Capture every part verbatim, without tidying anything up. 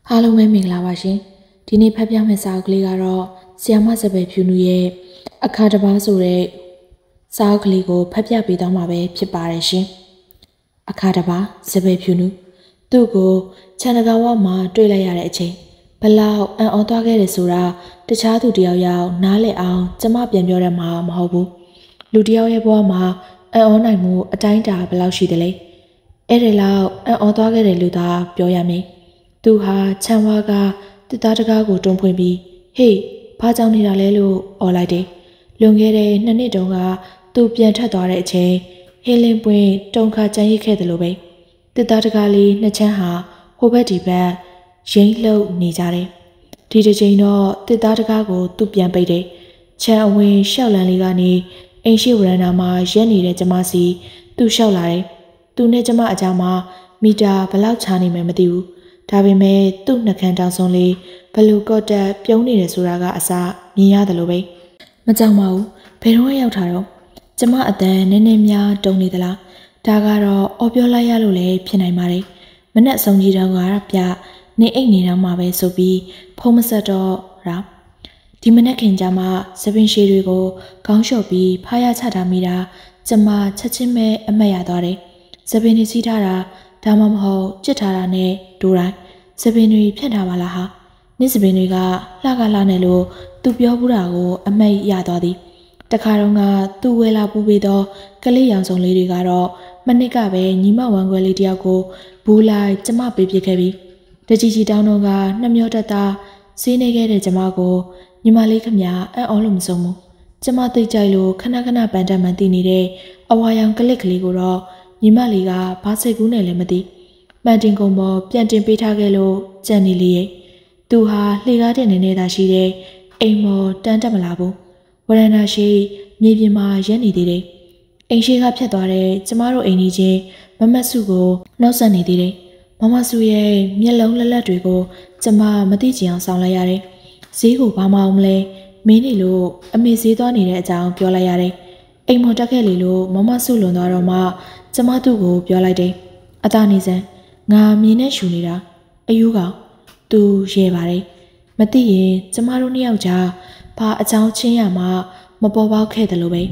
အားလုံးပဲမင်္ဂလာပါရှင်ဒီနေ့ဖတ်ပြမယ့်စာအုပ်ကလေးကတော့ဆီယာမစပယ်ဖြူနူရဲ့အခါတစ်ပါးဆိုတဲ့စာအုပ်ကလေးကိုဖတ်ပြပေးသွားမှာပဲဖြစ်ပါတယ်ရှင်အခါတစ်ပါးစပယ်ဖြူနူသူ့ကိုချန်တကာဝမှာတွေ့လိုက်ရတဲ့အချိန်ဘလောက်အံ့ဩသွားခဲ့တယ်ဆိုတာတခြားသူတယောက်ယောက်နားလည်အောင်ကျမပြန်ပြောရမှာမဟုတ်ဘူးလူတယောက်ရဲ့ဘဝမှာအံ့ဩနိုင်မှုအတိုင်းတာဘလောက်ရှိတယ်လဲအဲ့ဒီလောက်အံ့ဩသွားခဲ့တယ်လို့သာပြောရမယ်သူဟာချမ်းဝါကတစ်သားတကားကိုတွန်းဖွင့်ပြီးဟေးဘာကြောင့်နေတာလဲလို့អော်လိုက်တယ်လွန်ခဲ့တဲ့နှစ်နှစ်တုန်းကသူပြန်ထက်သွားတဲ့အချိန်ဟင်းလင်းပွင့်တုံခါကြမ်းရစ်ခဲ့တယ်လို့ပဲတစ်သားတကားလေးနှစ်ချမ်းဟာဟိုဘက်ဒီဘက်ရိမ့်လှုပ်နေကြတယ်ဒီတစ်ချိန်တော့တစ်သားတကားကိုသူပြန်ပိတ်တယ်ချမ်းအဝင်ရှောက်လန်းလေးကနေအိမ်ရှိဝရန်နာမှာရက်နေတဲ့ကျမစီသူရှောက်လာတယ်သူနဲ့ကျမအကြားမှာမီတာဘလောက်ချာနေမှမသိဘူးဒါပေမဲ့သူ့နှကန်းတောင်ဆုံးလေးဘလူကော့တက်ပြုံးနေတယ်ဆိုတာကအစမြင်ရတယ်လို့ပဲမကြောက်ပါဘူးဘယ်တော့ရောက်တာတော့ကျမအတန်နည်းနည်းများတုံနေသလားဒါကတော့အော်ပြောလိုက်ရလို့လည်းဖြစ်နိုင်ပါတယ်မနဲ့အဆုံးကြီးတော့ကပြနေအိတ်နေတော့မှပဲဆိုပြီးဖုံးမဆက်တော့ရာဒီမနဲ့ခင်ကြမှာသပင်ရှည်တွေကိုခေါင်းလျှော်ပြီးဖားရချထားမိတာကျမချက်ချင်းပဲအမတ်ရသွားတယ်သပင်တွေစီးထားတာဒါမှမဟုတ်ကြစ်ထားတာနဲ့ဒိုးတိုင်းစပင်တွေဖြတ်ထားပါလားဟာနေ့စပင်တွေကလှကလှနဲ့လို့သူပြောဘူးတာကိုအမိတ်ရသွားသည်တခါတော့ကသူ့ဝဲလာပူပေးသောကလေးရောင်စုံလေးတွေကတော့မနစ်ကပဲညီမဝမ်းခွဲလေးတယောက်ကိုဘူးလိုက်ကျမပေးပစ်ခဲ့ပြီးတကြီးကြီးတောင်းတော့ကနှမျောတက်တာစီးနေခဲ့တဲ့ကျမကိုညီမလေးခမအံ့ဩလို့မဆုံးဘူးကျမသိကြိုက်လို့ခဏခဏပန်းတက်မှန်တည်နေတဲ့အဝါရောင်ကလစ်ကလေးကိုတော့ညီမလေးကဘာစိတ်ကူးနဲ့လည်းမသိမှန်တင်ကုန်ပေါ်ပြန်တင်ပေးထားခဲ့လို့ကြံနေလေရဲ့သူဟာလှေကားတဲ့နေနေတာရှိတဲ့အိမ်မော်တန်းတက်မလာဘူးဝရဏာရှိမြေပြင်မှာရက်နေသေးတယ်အိမ်ရှိကဖြတ်သွားတဲ့ကျမတို့အိမ်ကြီးချင်းမမတ်စုကိုနှောက်ဆက်နေသေးတယ်မမစုရဲ့မျက်လုံးလက်လက်တွေကိုကျမမသိချင်အောင်ဆောင်လိုက်ရတယ်ဈေးကိုဘာမှအောင်မလဲမင်းနေလို့အမေဈေးသွားနေတဲ့အကြောင်းပြောလိုက်ရတယ်အိမ်မော်တက်ခဲ့လေလို့မမစုလွန်သွားတော့မှကျမသူ့ကိုပြောလိုက်တယ်အသားနေစမ်းငါမြင်နဲ့ရှူနေတာအယူကောင်သူရဲပါတယ်မသိရင်ကျမတို့နှစ်ယောက်ကြားဘာအကြောင်းချင်းရမှမပေါ်ပေါက်ခဲ့တယ်လို့ပဲ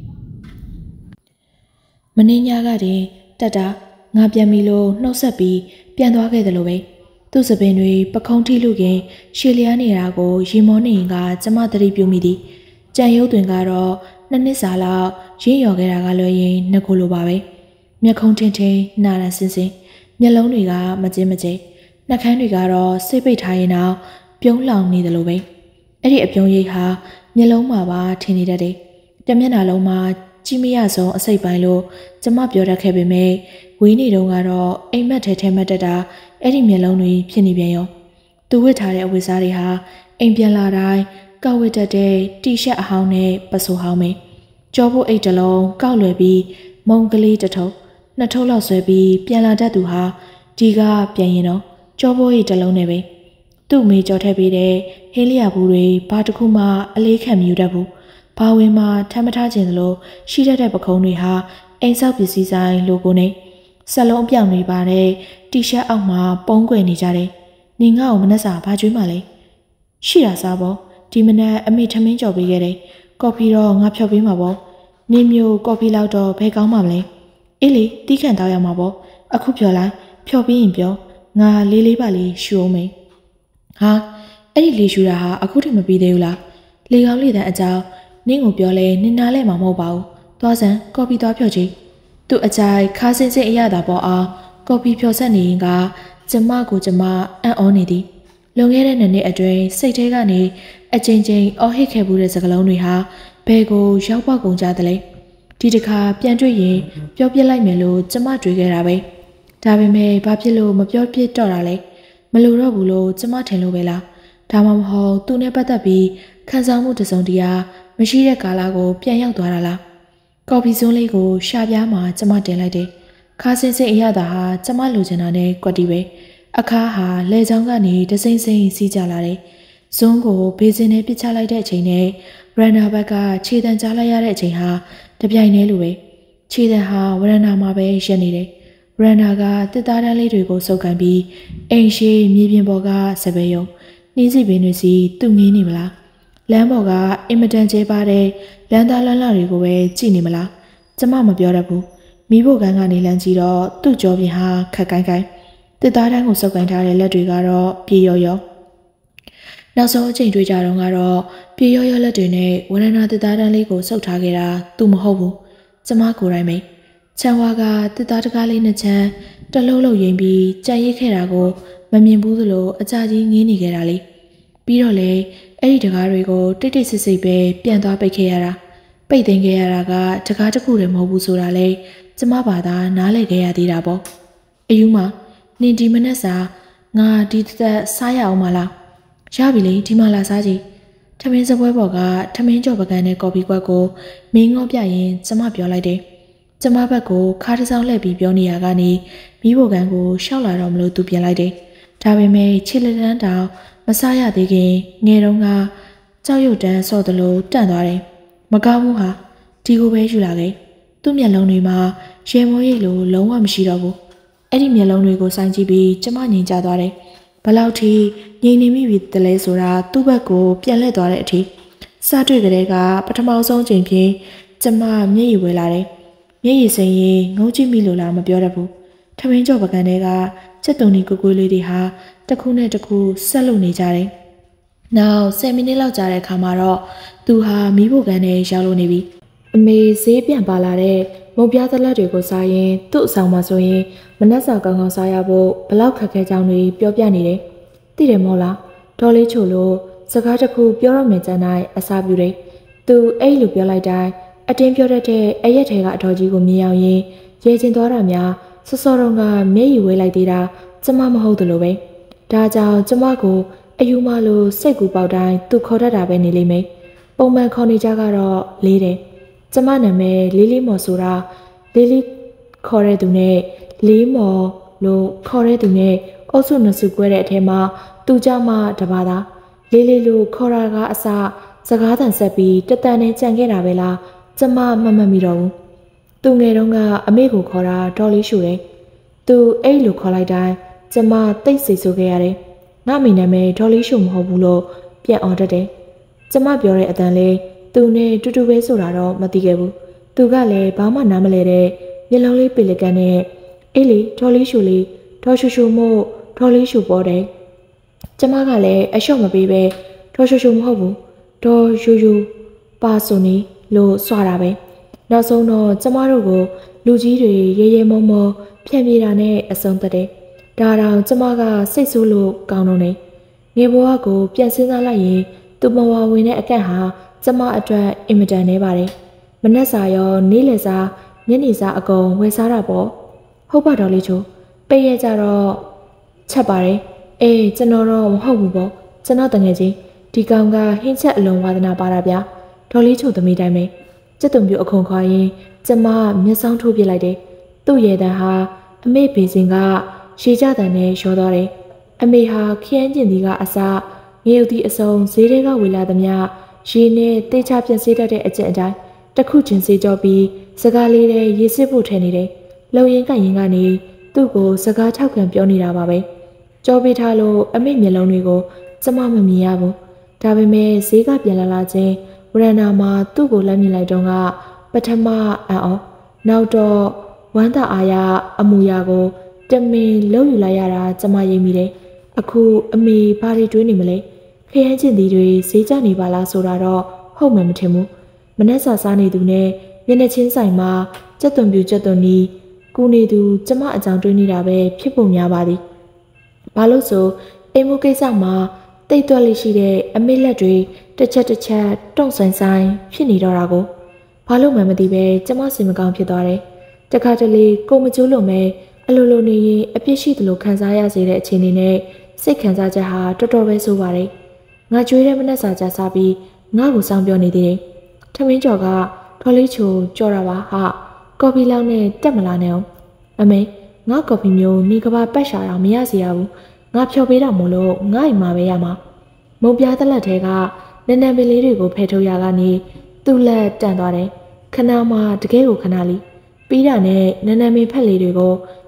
မင်းညကတည်းတက်တာငါပြန်ပြီလို့နှုတ်ဆက်ပြီးပြန်သွားခဲ့တယ်လို့ပဲသူ့စပင်တွေပခုံးထိလူခင်ရှည်လျားနေတာကိုရေမောနေရင်ကကျမသတိပြုမိသည်ကြံရုပ်တွင်ကတော့နှစ်နှစ်စာလောက်ရင်းရော်ခဲ့တာကလွယ်ရင်နှခုလိုပါပဲမျက်ခုံးထင်းထင်းနာရဆင်းဆင်းမျက်လုံးတွေကမကျင်းမကျဲနှာခမ်းတွေကတော့စိတ်ပိတ်ထားရင်တော့ပြုံးလောင်နေတယ်လို့ပဲအဲ့ဒီအပြုံးရိပ်ဟာမျက်လုံးမှာပါထင်နေတတ်တယ်တမျက်နှာလုံးမှာကြီးမရဆုံးအစိတ်ပိုင်းလို့ကျမပြောတတ်ခဲ့ပေမဲ့ဝေးနေတုန်းကတော့အိမ်မက်ထဲထဲမက်တက်တာအဲ့ဒီမျက်လုံးတွေဖြစ်နေပြန်ရောသူဝတ်ထားတဲ့အဝတ်စားတွေဟာအိမ်ပြန်လာတိုင်းကောက်ဝတ်တတ်တဲ့တီရှပ်အဟောင်းနဲ့ပစိုးဟောင်းပဲကြောဖို့အိတ်တလုံးကောက်လွယ်ပြီးမုံကလေးတစ်ထုပ်နှစ်ထုပ်လောက်ဆွဲပြီးပြန်လာတတ်သူဟာဒီကပြန်ရင်တော့ကြောပိုးရိတ်တစ်လုံးနဲ့ပဲသူ့မေကြော်ထည့်ပေးတဲ့ဟင်းလျာဘူးတွေဘာတစ်ခုမှအလေးခံမယူတတ်ဘူးဘာဝင်မှထမ်းမထားခြင်းသလိုရှိတတ်တဲ့ပခုံးတွေဟာအိမ်ဆောက်ပစ္စည်းဆိုင်လိုကိုနဲ့ဆက်လုံးပြောင်နေပါတဲ့တီရှပ်အောက်မှာပုံးကွယ်နေကြတယ်နေငါ့ကိုမနှက်စာဘာကျွေးမှလဲရှိတာစားပေါ့ဒီမနက်အမေထမင်းကြော်ပေးခဲ့တယ်ကော်ဖီတော့ငါဖြော်ပေးမှာပေါ့နေမျိုးကော်ဖီလောက်တော့ဘယ်ကောင်းမှမလဲအေးလေတီးခန့်တောက်ရမှာပေါ့အခုပြောလိုက်ဖြော်ပြီးရင်ပြောငါလေးလေးပါလေးရှူအောင်မေးဟာအဲ့ဒီလေးရှူတာဟာအခုထိမပြီးသေးဘူးလားလေကောင်းလေတန်းအကြောင်းနင်းကိုပြောလဲနင်းနားလဲမှာမဟုတ်ပါဘူးသွားစမ်းကော်ဖီသွားဖြော်ကြည့်သူ့အကြိုက်ခါစင်းစင်းအရသာပေါ်အောင်ကော်ဖီဖြော်ဆက်နေရင်ကကျမကိုကျမအံ့ဩနေသည်လွန်ခဲ့တဲ့နှစ်နှစ်အတွင်းစိတ်ထဲကနေအချိန်ချင်းအော်ဟစ်ခဲ့မှုတဲ့စကားလုံးတွေဟာဘယ်ကိုရောက်ပေါက်ကုန်ကြသလဲဒီတစ်ခါပြန်တွေ့ရင်ပြောပြလိုက်မယ်လို့ကျမတွေးခဲ့တာပဲဒါပေမဲ့ဘာဖြစ်လို့မပြောပြတော့တာလဲမလို့တော့ဘူးလို့ကျမထင်လို့ပဲလားဒါမှမဟုတ်သူနဲ့ပတ်သက်ပြီးခံစားမှုတစုံတရာမရှိတဲ့ကာလကိုပြန်ရောက်သွားတာလားကော်ဖီစွန်းလေးကိုရှာပြားမှာကျမတင်လိုက်တယ်ခါစင်းစင်းအရသာဟာကျမလိုချင်တာနဲ့ကွက်တီပဲအခါဟာလဲချောင်းကနေတစိမ့်စိမ့်စီးကြလာတယ်ဇွန်းကိုဘေးစင်းနဲ့ပစ်ချလိုက်တဲ့အချိန်နဲ့ရန်နာဘက်ကခြေတံကြားလိုက်ရတဲ့အချိန်ဟာတပြိုင်တည်းလိုပဲခြေတံဟာဝရဏာမှာပဲရက်နေတယ်ရန်နာကတစ်သားတန်းလေးတွေကိုစုပ်ကန်ပြီးအိမ်ရှိမြေပြင်ပေါ်ကစပယ်ယုံနှင်းစီပင်တွေစီသူ့ငင်းနေမလားလမ်းပေါ်ကအင်မတန်ကျဲပါတဲ့လမ်းသားလမ်းလာတွေကိုပဲကြည့်နေမလားကျမမပြောတတ်ဘူးမိဖို့ကန်းကနေလမ်းကြည့်တော့သူ့ကြောပြင်ဟာခက်ကိုင်းကိုင်းတစ်သားတန်းကိုစုပ်ကန်ထားတဲ့လက်တွေကတော့ပြေရောရောနောက်ဆုံးအချိန်တွေ့ကြတော့ကတော့ပြေရောရောလက်တွေနဲ့ဝရဏတစ်သားတန်းလေးကိုစုပ်ထားခဲ့တာသူမဟုတ်ဘူးကျမကိုယ်တိုင်ပဲချန်ဝါကတစ်သားတကားလေးနှစ်ချမ်းတလုံးလုံးရင်ပြီးကြံရိတ်ခဲ့တာကိုမမြင်ဘူးသလိုအကြကြီးငင်းနေခဲ့တာလေပြီးတော့လေအဲ့ဒီတကားတွေကိုတိတ်တိတ်ဆိတ်ဆိတ်ပဲပြန်သွားပိတ်ခဲ့ရတာပိတ်သိမ်းခဲ့ရတာကတကားတစ်ခုတည်းမဟုတ်ဘူးဆိုတာလေကျမဘာသာနားလည်ခဲ့ရသေးတာပေါ့အယူမနင်ဒီမနက်စာငါဒီသက်စားရအောင်မလားရပြီလေဒီမှာလာစားကြည့်ထမင်းစပွဲပေါ်ကထမင်းကြော်ပကံနဲ့ကော်ဖီကွက်ကိုမင်းငေါပြရင်ကျမပြောလိုက်တယ်ကျမဘက်ကိုခါးတစ်စောင်းလှည့်ပြီးပြောနေရကနေမိဖို့ကန်ကိုရှောက်လာတော့မလို့သူပြင်လိုက်တယ်ဒါပေမဲ့ခြေလက်တန်းတောင်မစားရသေးခင်ငယ်တုန်းကကြောက်ရွံ့တန်းဆော့သလိုတန့်သွားတယ်မကောင်းဘူးဟာဒီကိုပဲယူလာခဲ့သူ့မျက်လုံးတွေမှာရေမိုးရိပ်လိုလုံးဝမရှိတော့ဘူးအဲ့ဒီမျက်လုံးတွေကိုစိုင်းကြည့်ပြီးကျမငြိမ်ကြသွားတယ်ဘလောက်ထိငြိမ်နေမိပြီတလဲဆိုတာသူ့ဘက်ကိုပြန်လှည့်သွားတဲ့အထိစားတွေ့ကြတဲ့ကပထမဆုံးချိန်ဖြင့်ကျမမျက်ရည်ဝဲလာတယ်မျက်ရည်စိမ်းရင်ငုံကြည့်မိလို့လားမပြောတတ်ဘူးထမင်းကြော်ပကံတွေကချက်တုံဒီကိုကိုလေးတွေဟာတစ်ခုနဲ့တစ်ခုဆက်လုပ်နေကြတယ်နောက်ဆယ်မိနစ်လောက်ကြာတဲ့အခါမှာတော့သူဟာမီးဖို့ကန်နဲ့ရောက်လို့နေပြီအမေဈေးပြန်ပါလာတဲ့မုတ်ပြားသလက်တွေကိုစားရင်သူ့အဆောင်မှာဆိုရင်မနှက်စာကောင်းကောင်းစားရဖို့ဘလောက်ခက်ခဲကြောင်းတွေပြောပြနေတယ်သိတယ်မို့လားဒေါ်လေးချိုလို့စကားတစ်ခုပြောရမယ်ကြမ်းတိုင်းအစားပြူတယ်သူအဲ့လိုပြောလိုက်တိုင်းအတင်းပြောတတ်တဲ့အရက်ထဲကအတော်ကြီးကိုမြင်အောင်ရင်ရေကျင်သွားတာများစောစောတုန်းကမျက်ရည်ဝဲလိုက်သေးတာကျမမဟုတ်သလိုပဲဒါကြောင့်ကျမကိုအယူမလို့စိတ်ကူပေါက်တိုင်းသူခေါ်တတ်တာပဲနေလိမ့်မယ်ပုံမှန်ခေါ်နေကြကတော့လေးတယ်ကျမနာမည်လေးလေးမော်ဆိုတာလေးလေးခေါ်တဲ့သူနဲ့လေးမော်လို့ခေါ်တဲ့သူနဲ့အုပ်စုနှစ်စု꿰တဲ့အထဲမှာသူကြောင့်မှတပါးသားလေးလေးလို့ခေါ်တာကအစစကားတန်ဆက်ပြီးတတန်နဲ့ကြံခဲ့တာပဲလားကျမမမှတ်မိတော့ဘူးသူငယ်တုန်းကအမေကိုခေါ်တာဒေါ်လေးရှူတယ်သူအဲ့လိုခေါ်လိုက်တိုင်းကျမတိတ်ဆိတ်ဆိုခဲ့ရတယ်ငါမိနာမည်ဒေါ်လေးရှူမဟုတ်ဘူးလို့ပြန်អော်တတ်တယ်ကျမပြောတဲ့အတန်လေးသူနဲ့တူတူပဲဆိုတာတော့မသိခဲ့ဘူးသူကလည်းဘာမှနားမလဲတဲ့မျက်လုံးလေးပေလကန်နဲ့အေးလေဒေါ်လေးရှူလေးဒေါ်ရှူရှူမို့ဒေါ်လေးရှူပေါ်တယ်ကျမကလည်းအလျှော့မပေးပဲဒေါ်ရှူရှူမဟုတ်ဘူးဒေါ်ယူယူပါဆိုနေလို့စွာတာပဲနောက်ဆုံးတော့ကျမတို့ကိုလူကြီးတွေရဲရဲမောမောဖြန့်ပြေးတာနဲ့အဆုံးသတ်တယ်ဒါတောင်ကျမကစိတ်ဆိုးလို့ကောင်းတော့နေငယ်ဘဝကိုပြန်စဉ်းစားလိုက်ရင်သူမဝဝင်တဲ့အကန့်ဟာကျမအတွက်အင်မတန်နေပါတယ်မနှက်စာရောနေ့လယ်စာညနေစာအကုန်ဝယ်စားတာပေါ့ဟုတ်ပါတော့လေချိုပိတ်ရကြတော့ချက်ပါတယ်အေးကျွန်တော်တော့မဟုတ်ဘူးပေါ့ကျွန်တော်တငယ်ချင်းဒီကောင်ကဟင်းချက်အလုံးဝါသနာပါတာဗျာဒေါ်လေးချိုသမီးတိုင်းပဲစက်တုံပြအခုံခွာရင်ကျမမျက်စောင်းထိုးပြလိုက်တယ်သူ့ရဲ့တန်းဟာအမေဘေစင်ကရှေကြတန်နဲ့ရောသွားတယ်အမေဟာခရမ်းကျင်ဒီကအစငရုတ်ဒီအစုံဈေးတွေကဝေလာသမျှရေနဲ့တေချပြက်စေးတတ်တဲ့အကျင့်အတိုင်းတစ်ခုချင်းစေးကြောပြီးစကားလေးနဲ့ရေစစ်ဖို့ထည့်နေတယ်လုံရင်ကရင်ကနေသူ့ကိုစကားထောက်ခံပြောနေတာပါပဲကြောပေးထားလို့အမေမျက်လုံးတွေကိုကျမမမြင်ရဘူးဒါပေမဲ့ဈေးကပြန်လာလာချင်းဝရဏာမှာသူ့ကိုလက်မြင်လိုက်တော့ကပထမအံ့ဩနောက်တော့ဝမ်းသာအားရအမူအရာကိုတမင်လှုပ်ယူလိုက်ရတာကျမရိပ်မိတယ်အခုအမေဘာတွေတွေးနေမလဲခရမ်းကျင်သည်တွေဈေးကျနေပါလားဆိုတာတော့ဟုတ်မှမထင်ဘူးမနှက်စာစားနေသူနဲ့မျက်နှာချင်းဆိုင်မှာကြက်သွန်ပြူကြက်သွန်နီးကူနေသူကျမအကြောင်းတွေးနေတာပဲဖြစ်ပုံများပါသည်ဘာလို့ဆိုအိမ်မူကိစ္စမှာတိတ်တွက်လိရှိတဲ့အမေလက်တွေတစ်ချက်တစ်ချက်တုံ့ဆိုင်ဆိုင်ဖြစ်နေတော့တာကိုဘာလို့မှမသိပဲကျမစင်မကောင်းဖြစ်သွားတယ်တခါတလေကိုမကျိုးလို့မဲအလိုလိုနေရင်အပြစ်ရှိသလိုခံစားရစေတဲ့အခြေအနေနဲ့စိတ်ခံစားချက်ဟာတော်တော်ပဲဆိုးပါတယ်ငါကြွေးတဲ့မနှက်စာကြစားပြီးငါ့ကိုစောင်းပြောနေသေးတယ်ထမင်းကျော်ကထော်လေးချိုကြော်တာပါဟာကော်ဖီလောက်နဲ့တက်မလာနဲ့အောင်အမေငါကော်ဖီမျိုးနေကဘာပတ်ရှာတော့မရစီရဘူးငါဖြော်ပေးတာမို့လို့ငါ့အိမ်မှာပဲရမှာမုံပြားသက်လက်ထဲကနန်းနန်းပင်လေးတွေကိုဖယ်ထုတ်ရကနေသူ့လက်တန့်သွားတယ်ခဏမှတကယ်ကိုခဏလေးပြီးတာနဲ့နန်းနန်းပင်ဖက်လေးတွေကို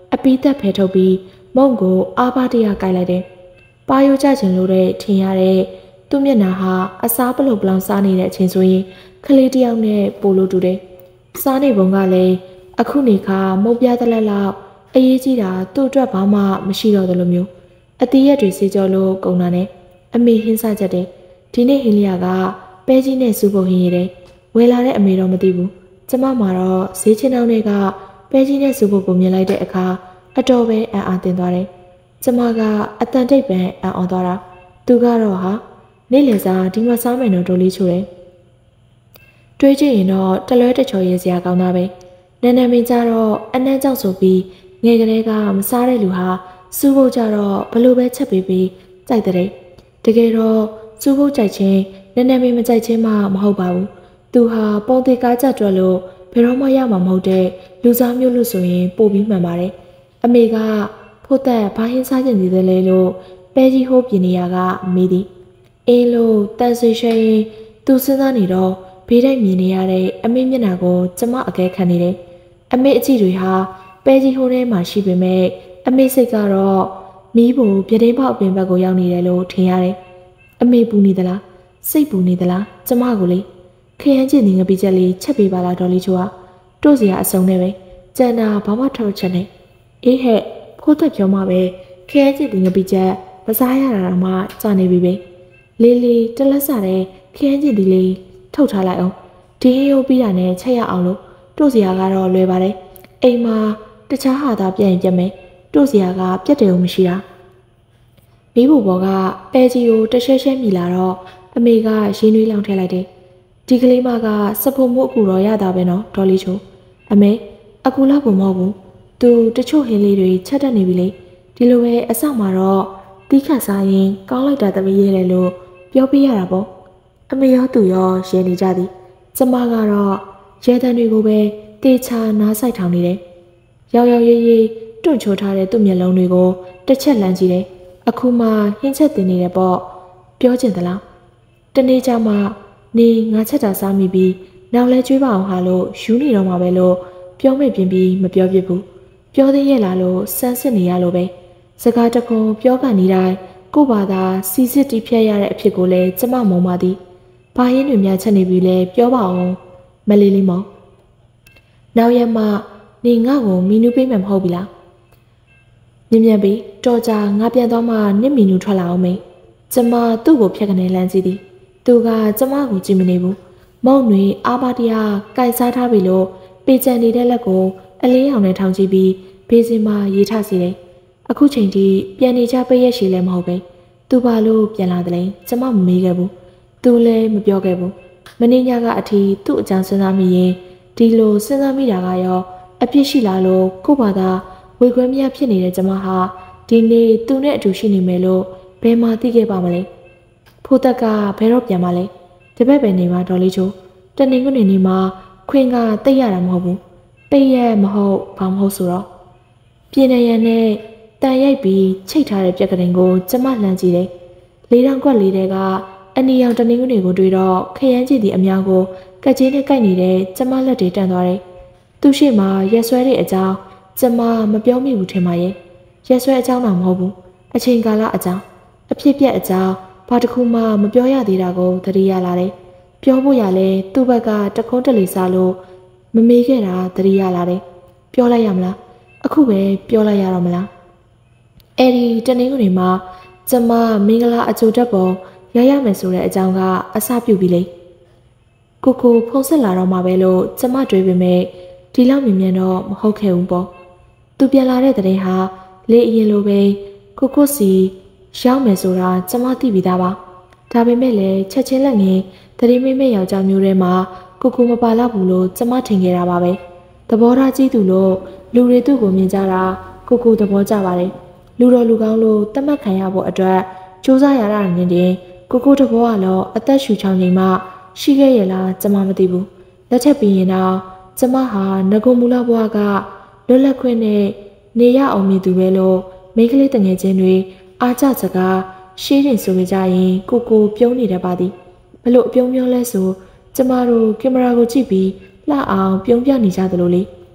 အပီးသက်ဖဲထုတ်ပြီးမုံကိုအာဘတရကိုက်လိုက်တယ်။ပါယိုကြခြင်းလို့တဲ့ထင်ရတဲ့သူ့မျက်နှာဟာအစားပလုတ်ပလောင်စားနေတဲ့အချိန်ဆိုရင်ကလေးတယောက်နဲ့ပိုလို့တူတယ်။စားနေပုံကလည်းအခုနေခါမုတ်ပြားတလက်လောက်အရေးကြီးတာသူ့အတွက်ဘာမှမရှိတော့တယ်လို့မျိုးအတီးရက်တွေစေကြောလို့ကုန်တာနဲ့အမေဟင်းစားချက်တယ်ဒီနေ့ဟင်းလျာကပဲကြီးနဲ့စူပုတ်ဟင်းရတယ်ဝယ်လာတဲ့အမေတော့မသိဘူးကျမမှာတော့ဈေးချင်းတောင်းတွေကပဲကြီးနဲ့စူပုတ်ကိုမြင်လိုက်တဲ့အခါအတော်ပဲအံ့အားသင့်သွားတယ်ကျမကအတန်တိတ်ပံအံ့ဩသွားတာသူကတော့ဟာနေ့လယ်စာဒီမှာစားမယ်တော့တိုးလေးချိုးတယ်တွေးကြည့်ရင်တော့တလွဲတချော်ရဲစရာကောင်းတာပဲနန်းနန်းမင်းကြတော့အနှမ်းကြောက်ဆိုပြီးငယ်ကလေးကမစားတဲ့လူဟာစူပုတ်ကြတော့ဘလို့ပဲချက်ပေးပြီးကြိုက်တဲ့တကယ်တော့စူပုတ်ကြိုက်ချင်းနန်းနန်းမင်းမကြိုက်ချင်းမှမဟုတ်ပါဘူးသူဟာပုံသေးကားကြက်တွက်လို့ဘယ်တော့မှရမှာမဟုတ်တဲ့လူစားမျိုးလို့ဆိုရင်ပို့ပြီးမှန်ပါတယ်အမေကဖို့သက်ဘာဟင်းစားကျင်သေးတယ်လဲလို့ပဲကြီးဟိုးပြင်းနေရကမေးသည်အင်းလို့တန်ဆွေရွှဲရင်သူစဉ်းစားနေတော့ဘေးတိုက်မြင်နေရတဲ့အမေမျက်နှာကိုကျမအကဲခံနေတယ်အမေအကြည့်တွေဟာပဲကြီးဟိုးထဲမှာရှိပေမဲ့အမေစိတ်ကတော့မီးဖို့ပြတင်းပေါက်အပင်ဘက်ကိုရောက်နေတယ်လို့ထင်ရတယ်အမေပူနေသလားစိတ်ပူနေသလားကျမကိုလေခရမ်းကျင်နေငပိချက်လေးချက်ပေးပါလားဒေါ်လေးချိုကတို့စရာအစုံနဲ့ပဲကျန်တာဘာမှထောက်ချက်နဲ့အေးဟဲ့ဖိုးသက်ပြောမှပဲခရမ်းကျင်နေငပိချက်မစားရတာတော့မှကြာနေပြီပဲလေးလေးတလက်စားတဲ့ခရမ်းကျင်ဒီလေးထုတ်ထားလိုက်အောင်ဒီဟင်းရိုးပြီးတာနဲ့ချက်ရအောင်လို့တို့စရာကတော့လွယ်ပါတယ်အိမ်မှာတခြားဟာသာပြည့်ရင်ပြတ်မယ်တို့စရာကပြတ်တယ်ဦးမရှိတာမိဖို့ဘောကပဲကြီးကိုတရှဲရှဲမြည်လာတော့အမေကရင်းနှွေးလောင်ထည့်လိုက်တယ်ဒီကလေးမကစဖို့မှုအကူတော့ရတာပဲနော်ဒေါ်လေးချိုအမေအကူလောက်ကိုမဟုတ်ဘူးသူတချို့ဟင်းလေးတွေချက်တတ်နေပြီလေဒီလိုပဲအဆောက်မှာတော့တီးခတ်စားရင်ကောင်းလိုက်တာသမီးရဲလေလို့ပြောပြရတာပေါ့အမေရောသူရောရဲနေကြသည်ကျမကတော့ရဲတန်းတွေကိုပဲတေချာနားဆိုင်ထောင်နေတယ်ရောက်ရောက်ရေးရေးတွန့်ချိုးထားတဲ့သူ့မျက်လုံးတွေကိုတစ်ချက်လမ်းကြည့်တယ်အခုမှဟင်းချက်တင်နေတယ်ပေါ့ပြောချင်သလားတနေ့ကျမှနေငါချက်တာစားမိပြီးနောက်လဲကျွေးပါအောင်ဟာလို့ယူနေတော့မှာပဲလို့ပြောမိပြင်းပြီးမပြောပြဘူးပြောသေးရဲ့လားလို့စမ်းစစ်နေရလို့ပဲစကားတခုပြောကန်နေတိုင်းကို့ဘာသာစီစစ်တီးဖြတ်ရတဲ့အဖြစ်ကိုလည်းကျမမုံပါသည်ဘာရင်းတွေများချက်နေပြီလဲပြောပါအောင်မလေးလေးမောင်နောက်ရက်မှနေငါ့ကိုမီနူးပေးမယ်မဟုတ်ပြီလားမြင်မြန်ပြီးတော်ကြာငါပြန်သွားမှနှစ်မီနူးထွက်လာအောင်မေးကျမသူ့ကိုဖြတ်ကနေလမ်းကြည့်သည်သူကကျမကိုကြည့်မနေဘူးမုံတွေအာဘတရားကြိုက်စားထားပြီလို့ပေချန်နေတဲ့လက်ကိုအလေးအောင်နဲ့ထောင်ကြည့်ပြီးဘေးစင်မှာရေးထစီတယ်အခုချိန်ထိပြန်နေကြပေးရရှိလဲမဟုတ်ပဲသူဘာလို့ပြန်လာတယ်လဲကျမမမေးခဲ့ဘူးသူလည်းမပြောခဲ့ဘူးမင်းညကအထီးသူ့အကြောင်းစဉ်းစားမိရင်ဒီလိုစဉ်းစားမိတာကရောအပြစ်ရှိလားလို့ကို့ဘာသာဝေခွဲမရဖြစ်နေတဲ့ကျမဟာဒီနေ့သူနဲ့အတူရှိနေမယ်လို့ဘယ်မှသိခဲ့ပါမလဲဖိုးသက်ကဘယ်တော့ပြန်မလဲတပည့်ပဲနေမှာဒေါ်လေးချိုတနင်္ဂနွေနေ့မှာခွင်ကတိတ်ရတာမဟုတ်ဘူးပိတ်ရမဟုတ်ဘာမဟုတ်ဆိုတော့ပြင်းနေရနဲ့တန်ရိုက်ပြီးချိတ်ထားတဲ့ပြက်ကလေးကိုကျမလှမ်းကြည့်တယ်လေးတောင်ကွက်လေးတဲကအနီရောင်တနင်္ဂနွေကိုတွေ့တော့ခရမ်းကြည့်သည့်အများကိုကက်ချင်းနဲ့ကိုက်နေတဲ့ကျမလက်တွေတန်သွားတယ်သူရှိမှရက်ဆွဲတဲ့အကြောင်းကျမမပြောမိဘူးထင်ပါရဲ့ရက်ဆွဲအကြောင်းတော့မဟုတ်ဘူးအချိန်ကာလအကြောင်းအဖြစ်ပြက်အကြောင်းဘာတစ်ခုမှမပြောရသေးတာကိုသတိရလာတယ်ပြောဖို့ရလဲသူ့ဘက်ကတကုန်းတလေစားလို့မမေးခဲ့တာသတိရလာတယ်ပြောလိုက်ရမလားအခုပဲပြောလိုက်ရတော့မလားအဲ့ဒီတနင်္ဂနွေမှာကျမမင်္ဂလာအချိုတက်ပေါ်ရရမယ်ဆိုတဲ့အကြောင်းကအစပြုပြီးလေကိုကိုဖုံးဆက်လာတော့မှပဲလို့ကျမတွေးပေမဲ့ဒီလောက်မြင်မြန်တော့မဟုတ်ခဲ့ဘူးပေါ့သူပြန်လာတဲ့တဲ့ဟာလေအရင်လိုပဲကိုကိုစီရောက်မယ်ဆိုတာကျမသိပြီးသားပါဒါပေမဲ့လည်းချက်ချင်းလက်ငင်းတတိမိမဲ့ယောက်ျားမျိုးတွေမှာကိုကိုမပါလာဘူးလို့ကျမထင်ခဲ့တာပါပဲသဘောထားကြီးသူလို့လူတွေသူ့ကိုမြင်ကြတာကိုကိုသဘောကျပါတယ်လူတော်လူကောင်းလို့တတ်မှတ်ခံရဖို့အတွက်စူးစမ်းရတာနေတယ်ကိုကိုတဘောကတော့အသက်ရှူချောင်းချိန်မှရှိခဲ့ရလားကျမမသိဘူးလက်ထက်ပြီးရင်တော့ကျမဟာငကုမူလဘွားကလွတ်လပ်ခွင့်နဲ့နေရအောင်မြည်သူပဲလို့မိန်းကလေးတငယ်ချင်းတွေအားကြစကားရှေးတင်ဆိုကြရင်ကိုကိုပြုံးနေတတ်ပါသည်ဘလို့အပြုံးပြောလဲဆိုကျမတို့ကင်မရာကိုကြည့်ပြီးလှအောင်ပြုံးပြနေကြသလိုလေ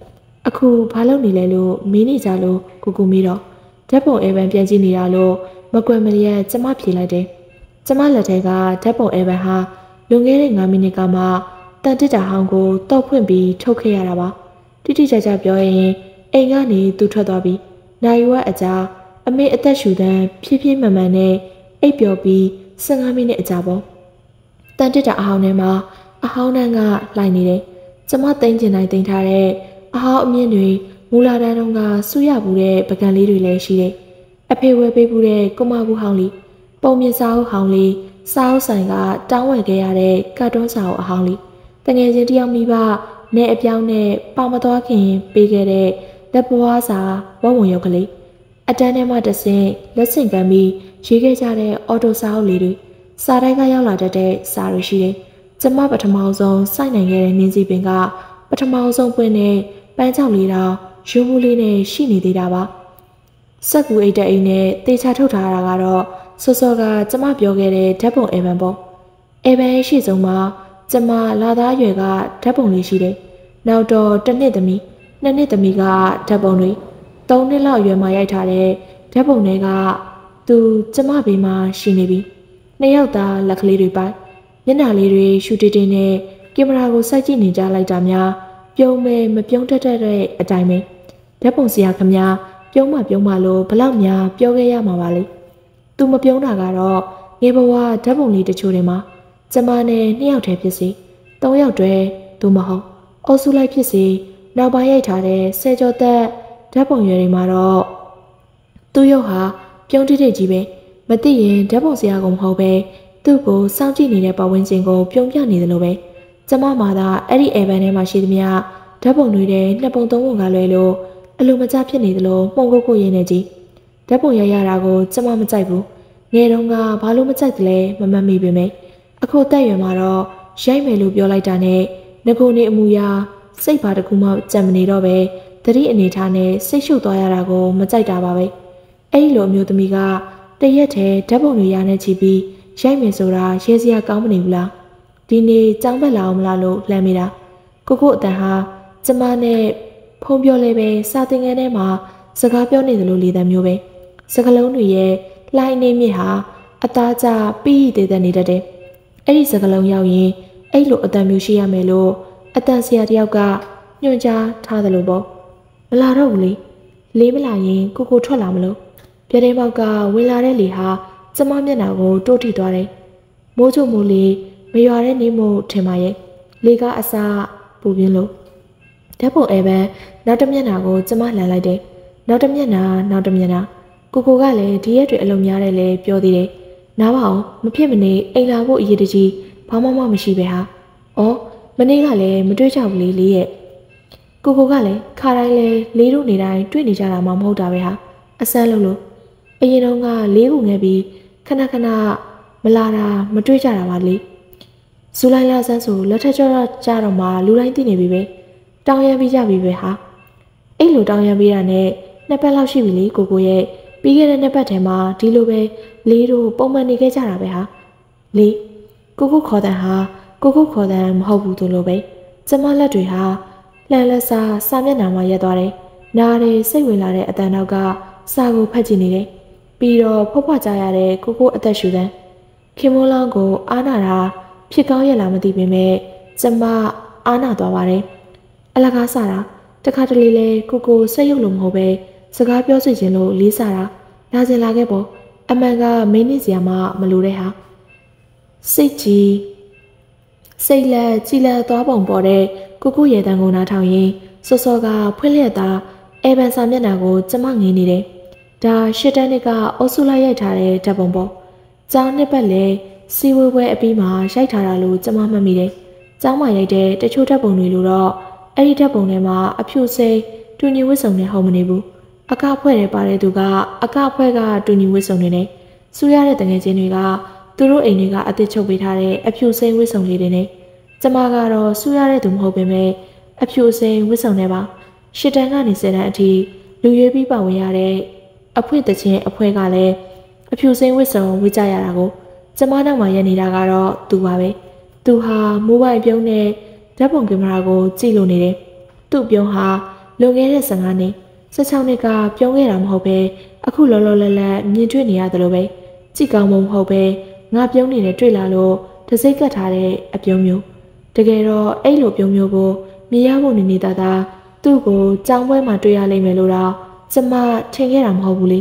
အခုဘာလုပ်နေလဲလို့မင်းနေကြလို့ကိုကိုမီတော့ဓာတ်ပုံအဲဘန်ပြန်ကြည့်နေတာလို့မကွယ်မလျက်ကျမဖြေလိုက်တယ်ကျမလက်ထဲကဓာတ်ပုံအဲဘန်ဟာလွန်ခဲ့တဲ့၅မိနစ်ကမှတန်တစ်တာဟောင်းကိုတောက်ဖွင့်ပြီးထုတ်ခဲ့ရတာပါတိတိကျကျပြောရင်အိမ်ကနေသူထွက်သွားပြီးနိုင်ဝက်အကြာအမေအသက်ရှူတန်းဖြည်းဖြည်းမှန်မှန်နဲ့အိပ်ပျော်ပြီး၁၅မိနစ်အကြာပေါ့တန်တစ်တာအဟောင်းထဲမှာအဟောင်းနှန်းကလှိုင်နေတယ်ကျမသိမ့်ကျင်တိုင်းတင်ထားတဲ့အဟောင်းအမြင့်တွေမူလာတန်းတုန်းကဆူရဘူးတဲ့ပကံလေးတွေလည်းရှိတယ်အဖေဝဲပေးဘူးတဲ့ကိုမဘူးဟောင်းလေးပုံမြင့်စာအုပ်ဟောင်းလေးစာအုပ်ဆိုင်ကတောင်းဝယ်ခဲ့ရတဲ့ကတ်တွန်းစာအုပ်အဟောင်းလေးတငယ်ချင်းတယောက်မိဘနဲ့အပြောင်းနဲ့ပေါမသွားခင်ပေးခဲ့တဲ့လက်ပွားစာဝဝုံရုပ်ကလေးအတန်းထဲမှာတဆင့်လက်ဆင့်ကမ်းပြီးရေးခဲ့ကြတဲ့အော်တိုစာအုပ်လေးတွေစာတိုက်ကရောက်လာတတ်တဲ့စာတွေရှိတယ်ကျမပထမဆုံးစိုက်နိုင်ခဲ့တဲ့မြင်းစီပင်ကပထမဆုံးပွင့်တဲ့ပန်းချောက်လေးတောင်ရိုးဘူးလေးနဲ့ရှိနေသေးတာပါစက်ကူအိတ်တဲ့အိမ်နဲ့တေချာထုတ်ထားတာကတော့စောစောကကျမပြောခဲ့တဲ့ဓာတ်ပုံအေဗန်ပေါ့အေဗန်ရဲ့ရှေ့ဆုံးမှာကျမလာသားရွယ်ကဓာတ်ပုံလေးရှိတယ်နောက်တော့တစ်နှစ်သမီးနှစ်နှစ်သမီးကဓာတ်ပုံတွေသုံးနှစ်လောက်အရွယ်မှာရိုက်ထားတဲ့ဓာတ်ပုံတွေကသူကျမဘေးမှာရှိနေပြီနှစ်ယောက်သားလက်ကလေးတွေပိုင်မျက်နှာလေးတွေရှူတီတီနဲ့ကင်မရာကိုစိုက်ကြည့်နေကြလိုက်တာများပြုံးမဲမပြုံးတတ်တဲ့အတိုင်းပဲဓာတ်ပုံဆရာခမများပြုံးမပြုံးမလို့ဘလောက်များပြောခဲ့ရမှာပါလေသူမပြုံးတာကတော့ငယ်ဘဝဓာတ်ပုံလေးတချို့တွေမှာကျမနဲ့နှစ်ယောက်တည်းဖြစ်စီသုံးယောက်တည်းသူမဟုတ်အုပ်စုလိုက်ဖြစ်စီနောက်ပိုင်းရိုက်ထားတဲ့ဆယ်ကျော်သက်ဓာတ်ပုံရွယ်တွေမှာတော့သူ့ရုပ်ဟာပြုံးတိတိကြီးပဲမသိရင်ဓာတ်ပုံဆရာကမဟုတ်ပဲသူ့ကိုစောင့်ကြည့်နေတဲ့ပတ်ဝန်းကျင်ကိုပြုံးပြနေတယ်လို့ပဲကျမမှာသာအဲ့ဒီအေဗန်ထဲမှာရှိသမျှဓာတ်ပုံတွေတဲ့နှစ်ပုံသုံးပုံကလွဲလို့အလိုမကျဖြစ်နေသလိုမှုန်ကုတ်ကိုရင်းနေကြီးဓာတ်ပုံရရတာကိုကျမမကြိုက်ဘူးငယ်တုန်းကဘာလို့မကြိုက်တယ်လဲမမှတ်မိပေမဲ့အခုတက်ရွယ်မှာတော့ရိုက်မယ်လို့ပြောလိုက်တာနဲ့ငကိုနေအမူအရာစိတ်ပါတခုမှကြံမနေတော့ပဲတတိအနေထားနဲ့စိတ်ရှုပ်သွားရတာကိုမကြိုက်တာပါပဲအဲ့ဒီလိုအမျိုးသမီးကတရက်တည်းဓာတ်ပုံတွေရနေချပြီးရိုက်မယ်ဆိုတာရဲစရာကောင်းမနေဘူးလားဒီနေ့ကြောင်းဘက်လာအောင်မလားလို့လှမ်းမိတာကိုကိုအတန်ဟာကျမနဲ့ဖုံးပြောလဲပဲစာသင်ခန်းထဲမှာစကားပြောနေတယ်လို့လေတဲ့မျိုးပဲစကားလုံးတွေရဲ့လှိုင်းနေမြင့်ဟာအသားကျပြီးသေးတဲ့နေတတ်တယ်အဲ့ဒီစကားလုံးရောက်ရင်အဲ့လိုအတန်မျိုးရှိရမယ်လို့အတန်ဆရာတယောက်ကညွှန်ကြားထားတယ်လို့ပေါ့မလာတော့ဘူးလေလေးမလာရင်ကိုကိုထွက်လာမလို့ပြတဲ့ဘောက်ကဝင်လာတဲ့လေဟာကျမမျက်နှာကိုတိုးထိသွားတယ်မိုးချိုမိုးလေးမရွာတဲ့နေမို့ထင်ပါရဲ့လေကအစားပူပြင်းလို့ဓာတ်ပုံအဲပန်းနောက်တစ်မျက်နှာကိုကျမလှန်လိုက်တယ်နောက်တစ်မျက်နှာနောက်တစ်မျက်နှာကိုကိုကလည်းဒီရက်တွေအလုံးများတယ်လေပြောသေးတယ်နားပါအောင်မဖြစ်မနေအိမ်လာဖို့အရေးတကြီးဘာမှမမရှိပဲဟာဩမနေ့ကလည်းမတွေ့ကြဘူးလေလေးရဲ့ကိုကိုကလည်းခါတိုင်းလဲလေးတို့နေတိုင်းတွေ့နေကြတာမှမဟုတ်တာပဲဟာအဆန်းလို့လို့အရင်တော့ကလေးကိုငဲပြီးခဏခဏမလာတာမတွေ့ကြတာပါလေဇူလိုင်လဆန်းဆိုလက်ထက်ကျော်ကြတော့မှလူတိုင်းသိနေပြီပဲတောင်းရမ်းပြီးကြပြီပဲဟာအဲ့လိုတောင်းရမ်းပြီးတာနဲ့နှစ်ပတ်လောက်ရှိပြီလေကိုကိုရဲ့ပြီးခဲ့တဲ့နှစ်ပတ်ထဲမှာဒီလိုပဲလေးတို့ပုံမှန်နေခဲ့ကြတာပဲဟာလေးကိုကိုခေါ်တဲ့ဟာကိုကိုခေါ်တဲ့မဟုတ်ဘူးသူလိုပဲကျမလက်တွေဟာလှန်လက်စားစာမျက်နှာမှာရက်သွားတယ်နားတယ်စိတ်ဝင်လာတဲ့အတန်နောက်ကစာကိုဖတ်ကြည့်နေတယ်ပြီးတော့ဖွက်ဖွက်ကြရတဲ့ကိုကိုအသက်ရှူတဲ့ခင်မိုးလောင်းကိုအားနာတာဖြစ်ကောင်းရဲ့လားမသိပေမဲ့ကျမအားနာသွားပါတယ်အလကားစားတာတခါတလေလဲကိုကိုစိတ်ရုပ်လို့မဟုတ်ပဲစကားပြောစီခြင်းလို့လေးစားတာလာစင်လာခဲ့ပေါ့အမှန်ကမင်းနေစရာမှမလိုတဲ့ဟာစိတ်ကြီးစိတ်လက်ကြည်လက်သွားပုံပေါ်တဲ့ကိုကိုရဲ့တန်ကုန်နာထောင်ရင်စောစောကဖွင့်လျက်သားအေဗန်စာမျက်နှာကိုကျမငင်းနေတယ်ဒါရှစ်တန်းနှစ်ကအုပ်စုလိုက်ရိုက်ထားတဲ့ဓာတ်ပုံပေါ့ကျောင်းနှစ်ပတ်လဲစီဝဲဝဲအပြီးမှာရိုက်ထားတာလို့ကျမမှတ်မိတယ်ကျောင်းမှာရိုက်တဲ့တချို့ဓာတ်ပုံတွေလို့တော့အဲ့ဒီဓာတ်ပုံထဲမှာအဖြူစိမ်းတူညီဝတ်စုံနဲ့ဟုတ်မနေဘူးအကဖွဲ့တယ်ပါတဲ့သူကအကဖွဲ့ကတူညီဝတ်စုံနေတယ်စူရတဲ့တငယ်ချင်းတွေကသူတို့အိမ်တွေကအသစ်ချုပ်ပေးထားတဲ့အဖြူစိမ်းဝတ်စုံလေးတွေနဲ့ကျမကတော့စူရတဲ့သူမဟုတ်ပေမဲ့အဖြူစိမ်းဝတ်စုံနဲ့ပါရှစ်တန်းကနေဆယ်တန်းအထိလူရွေးပြီးပါဝင်ရတဲ့အဖွင့်တခြင်းအဖွဲကလည်းအဖြူစိမ်းဝတ်စုံဝတ်ကြရတာကိုကျမနောက်မှာရက်နေတာကတော့သူပါပဲသူဟာမိုးဘိုင်းပြုံးနဲ့ဓာတ်ပုံကင်မရာကိုကြည့်လို့နေတယ်သူ့ပြုံးဟာလွန်ခဲ့တဲ့ဆယ်ငါးနှစ်ဆယ်ခြောက်နှစ်ကပြောင်းခဲ့တာမဟုတ်ပဲအခုလောလောလတ်လတ်မြင်တွေ့နေရတယ်လို့ပဲကြည့်ကောင်းမှုမဟုတ်ပဲငါပြုံးနေတဲ့တွေ့လာလို့တစိတ်ကတ်ထားတဲ့အပြုံးမျိုးတကယ်တော့အဲ့လိုပြုံးမျိုးကိုမြင်ရဖို့နေနေသားသားသူ့ကိုကြောင်းပွဲမှာတွေ့ရလိမ့်မယ်လို့တော့ကျမထင်ခဲ့တာမဟုတ်ဘူးလေ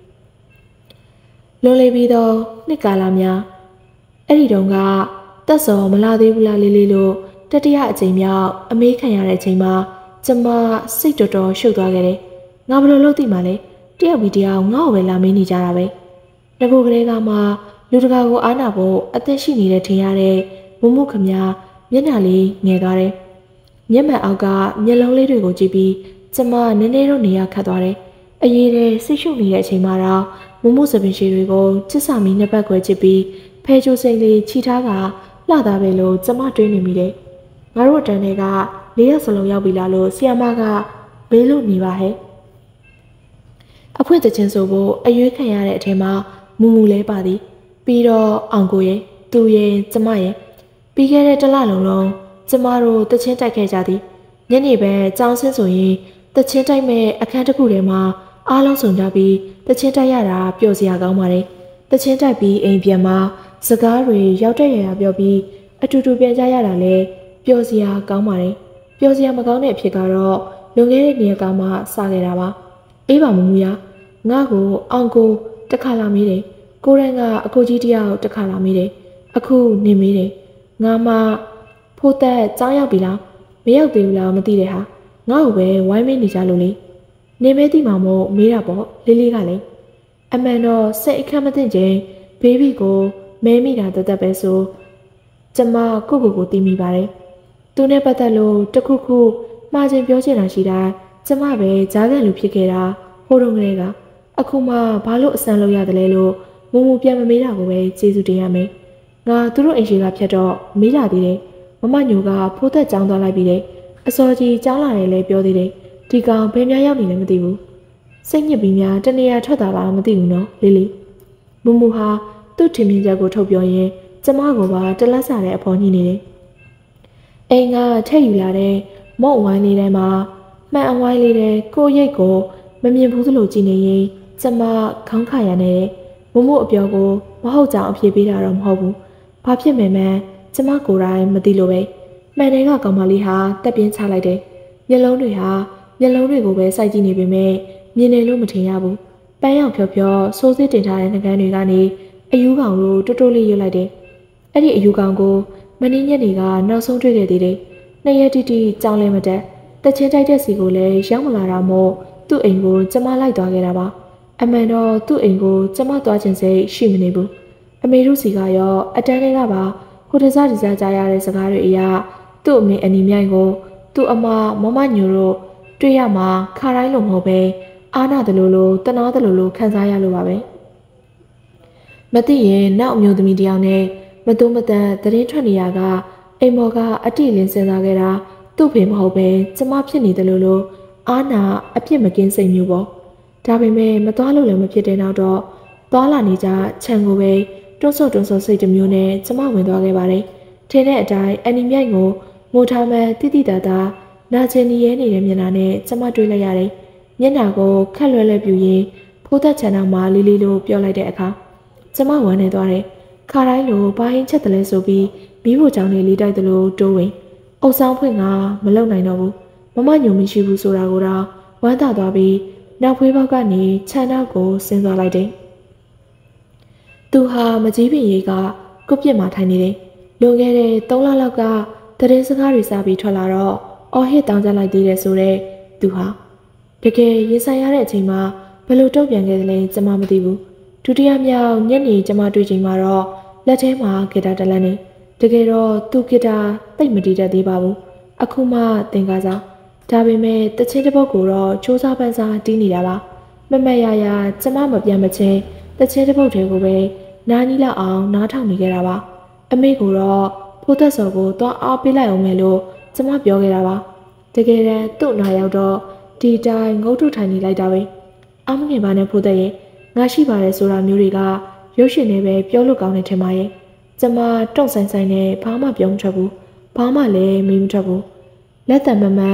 လွန်လေပြီးတော့နှစ်ကာလများအဲ့ဒီတုန်းကတက်စော်မလာသေးဘူးလားလေးလေးလို့တတိယအကြိမ်မြောက်အမေးခံရတဲ့အချိန်မှာကျမစိတ်တော်တော်ရှုပ်သွားခဲ့တယ်ငါဘယ်လိုလုပ်သိမှလဲတယောက်ပြီးတယောက်ငါ့ကိုပဲလာမေးနေကြတာပဲငါကိုကလေးကမှလူတကာကိုအားနာဖို့အသက်ရှိနေတဲ့ထင်ရတဲ့မမှုခမမျက်နှာလေးငယ်သွားတယ်မျက်မှန်အောက်ကမျက်လုံးလေးတွေကိုကြည့်ပြီးကျမနည်းနည်းတော့နေရခတ်သွားတယ်အရေးတဲ့စိတ်ရှုပ်နေတဲ့အချိန်မှာတော့မမှုစပင်ရှည်တွေကိုချစ်စာမီနှစ်ပတ်ခွဲချစ်ပြီးဖဲချိုးစိမ့်လေးချီထားကလှသားပဲလို့ကျမတွေးနေမိတယ်ငါတို့တန်းတွေကလေးရက်စလုံးရောက်ပြီလားလို့ဆီယမကမေးလို့နေပါဟဲ့အဖွင့်တချင်းဆိုဖို့အရွေးခံရတဲ့အထက်မှာမူမူလဲပါသည်ပြီးတော့အောင်ကိုရဲ့သူရဲ့ကျမရဲ့ပြီးခဲ့တဲ့တစ်လလုံးလုံးကျမတို့တချင်းတိုက်ခဲ့ကြသည်ညနေပဲကြောင်းဆင်းဆိုရင်တချင်းတိုက်မဲ့အခန်းတစ်ခုထဲမှာအားလုံးစုံကြပြီးတချင်းတိုက်ရတာပျော်စရာကောင်းပါတယ်တချင်းတိုက်ပြီးအိမ်ပြန်မှာစကားတွေရောက်တဲ့ရရပြောပြီးအတူတူပြန်ကြရတာလဲပျော်စရာကောင်းပါတယ်ပျော်စရာမကောင်းတဲ့အဖြစ်ကတော့လွန်ခဲ့တဲ့နေ့ကမှစခဲ့တာပါအေးပါမမူရငါ့ကိုအောင်ကိုတခါလာမေးတယ်ကိုရန်ကအကိုကြီးတယောက်တခါလာမေးတယ်အခုနေမေးတယ်ငါမှဖိုးသက်ကြောင်းရောက်ပြီလားမရောက်သေးဘူးလားမသိတဲ့ဟာငါ့ကိုပဲဝိုင်းမေးနေကြလို့လေနေမဲတိမှာမို့မေးတာပေါ့လေးလေးကလည်းအမှန်တော့စိတ်အခက်မသိချင်းဘေဘီကိုမဲမိတာတသက်ပဲဆိုကျမကိုကိုကိုတီးမိပါတယ်သူနဲ့ပတ်သက်လို့တခုခုမှားချင်းပြောချင်တာရှိတာကျမပဲကြားကန်လူဖြစ်ခဲ့တာဟိုတုန်းကလေးကအခုမှဘာလို့အဆန်းလုပ်ရတယ်လဲလို့မူမူပြန်မမေးတာကိုပဲကျေးဇူးတင်ရမယ်ငါသူတို့အိမ်ရှိကဖြတ်တော့မေးလာသေးတယ်မမညိုကဖိုးသက်ကြောင်းသွားလိုက်ပြီးတယ်အစောကြီးကြောင်းလာတယ်လဲပြောသေးတယ်ဒီကောင်ဘယ်များရောက်နေလဲမသိဘူးစိတ်ညစ်ပြီးများတနေရာထွက်တာလားမသိဘူးနော်လေးလေးမူမူဟာသူ့ထင်မြင်ချက်ကိုထုတ်ပြောရင်ကျမကပါတလက်စားတဲ့အဖော်ညှိနေတယ်အိမ်ကထည့်ယူလာတဲ့မော့ဝိုင်းလေးထဲမှာမှန်အဝိုင်းလေးတဲ့ကိုရိတ်ကိုမမြင်ဘူးသလိုကြည့်နေရင်ကျမခေါင်းခါရနဲ့မမို့အပြောကိုမဟုတ်ကြောင်အပြေပေးတာတော့မဟုတ်ဘူးဘာဖြစ်မယ်မှန်းကျမကိုယ်တိုင်မသိလို့ပဲမှန်တယ်ကကောင်မလေးဟာတက်ပြင်းချလိုက်တယ်မျက်လုံးတွေဟာမျက်လုံးတွေကိုပဲစိုက်ကြည့်နေပေမဲ့မြင်နေလို့မထင်ရဘူးပန်းရောက်ဖြောဖြောဆိုးစစ်တင်ထားတဲ့နှကန်းတွေကနေအယူကောင်ကိုတိုးတိုးလေးရွတ်လိုက်တယ်အဲ့ဒီအယူကောင်ကိုမင်းညက်တွေကနောက်ဆုံးတွေ့ခဲ့သေးတယ်နှစ်ရက်တိတိကြောင်းလဲမတက်တချင်းတိုက်တဲ့စီကိုလည်းရောက်မလာတာမို့သူ့အိမ်ကိုကျမလိုက်သွားခဲ့တာပါအမှန်တော့သူ့အိမ်ကိုကျမသွားခြင်းစိတ်ရှိမနေဘူးအမေတို့စီကရောအတန်းတွေကပါဟိုတစားတစားကြားရတဲ့စကားတွေအရာသူ့အမေအနီမြိုင်ကိုသူ့အမမမညိုတို့တွေ့ရမှာခါတိုင်းလိုမဟုတ်ပဲအားနာတယ်လို့လို့တနာတယ်လို့လို့ခံစားရလို့ပါပဲမသိရင်နောက်အမျိုးသမီးတယောက်နဲ့မတိုးမတန်သတင်းထွက်နေရကအိမ်မော်ကအတိလင်းစင်စားခဲ့တာသူ့ဖေမဟုတ်ပဲကျမဖြစ်နေတယ်လို့လို့အားနာအပြစ်မကင်းစိတ်မျိုးပေါ့ဒါပေမဲ့မသွားလို့လည်းမဖြစ်တဲ့နောက်တော့သွားလာနေကြခြံကိုပဲတွန်းဆော့တွန်းဆော့စိတ်တစ်မျိုးနဲ့ကျမဝင်သွားခဲ့ပါတယ်ထင်းတဲ့အတိုင်းအန်နီမြိုက်ကိုငိုထားမှတိတိတသာ နာကျင်နေရနေတဲ့မျက်နှာနဲ့ကျမတွေ့လိုက်ရတယ်။မျက်နှာကိုခက်လွယ်လွယ်ပြူရင်းဖိုးသက်ချန်တော်မှာလီလီလိုပြောလိုက်တဲ့အခါကျမဝမ်းနေသွားတယ်။ခါတိုင်းလိုဘာဟင်းချက်တယ်လဲဆိုပြီးမိဖို့ကြောင့်နေလေးတိုက်တယ်လို့တိုးဝင်အုပ်ဆောင်ဖွင့်ကမလုံနိုင်တော့ဘူး။မမညုံမရှိဘူးဆိုတာကိုတော့ဝမ်းသာသွားပြီးနောက်ဖွေးပေါက်ကနေခြံနောက်ကိုဆင်းသွားလိုက်တယ်။သူဟာမကြီးပင်ရီကကုပြစ်မှာထိုင်နေတယ်။လွန်ခဲ့တဲ့သုံးလလောက်ကသတင်းစကားတွေစာပြီးထွက်လာတော့အော်ဟစ်တောင်းကြလိုက်သေးတယ်ဆိုတော့သူဟာတကယ်ရင်ဆိုင်ရတဲ့အချိန်မှာဘယ်လိုတုံ့ပြန်ခဲ့သလဲကျမမသိဘူးဒုတိယမြောက်ညနေကျမတွေ့ချိန်မှာတော့လက်ထဲမှာဂီတာတလန်းနေတကယ်တော့သူဂီတာသိပ်မတီးတတ်သေးပါဘူးအခုမှသင်ကားစားဒါပေမဲ့တချင်းတစ်ပုတ်ကိုတော့စူးစမ်းပန်းစားတီးနေတာပါမမတ်ရရကျမမပြန်မချင်းတချင်းတစ်ပုတ်တွေကိုပဲနားနီးလောက်အောင်နားထောင်နေကြတာပါအမေကတော့ဖိုးသက်စော်ကိုသွားအားပေးလိုက်အောင်မယ်လို့ကျမပြောခဲ့တာပါတကယ်တမ်းသူ့နာရောက်တော့ဒီတိုင်းငုတ်ထုထိုင်နေလိုက်တာပဲအမငယ်ပါနဲ့ဖိုးသက်ရဲ့ငါရှိပါတယ်ဆိုတာမျိုးတွေကရုပ်ရှင်တွေပဲပြောလို့ကောင်းနေထင်ပါရဲ့ကျမတုံ့ဆိုင်ဆိုင်နဲ့ဘာမှပြောမထွက်ဘူးဘာမှလည်းမေးမထွက်ဘူးလက်တံမမှန်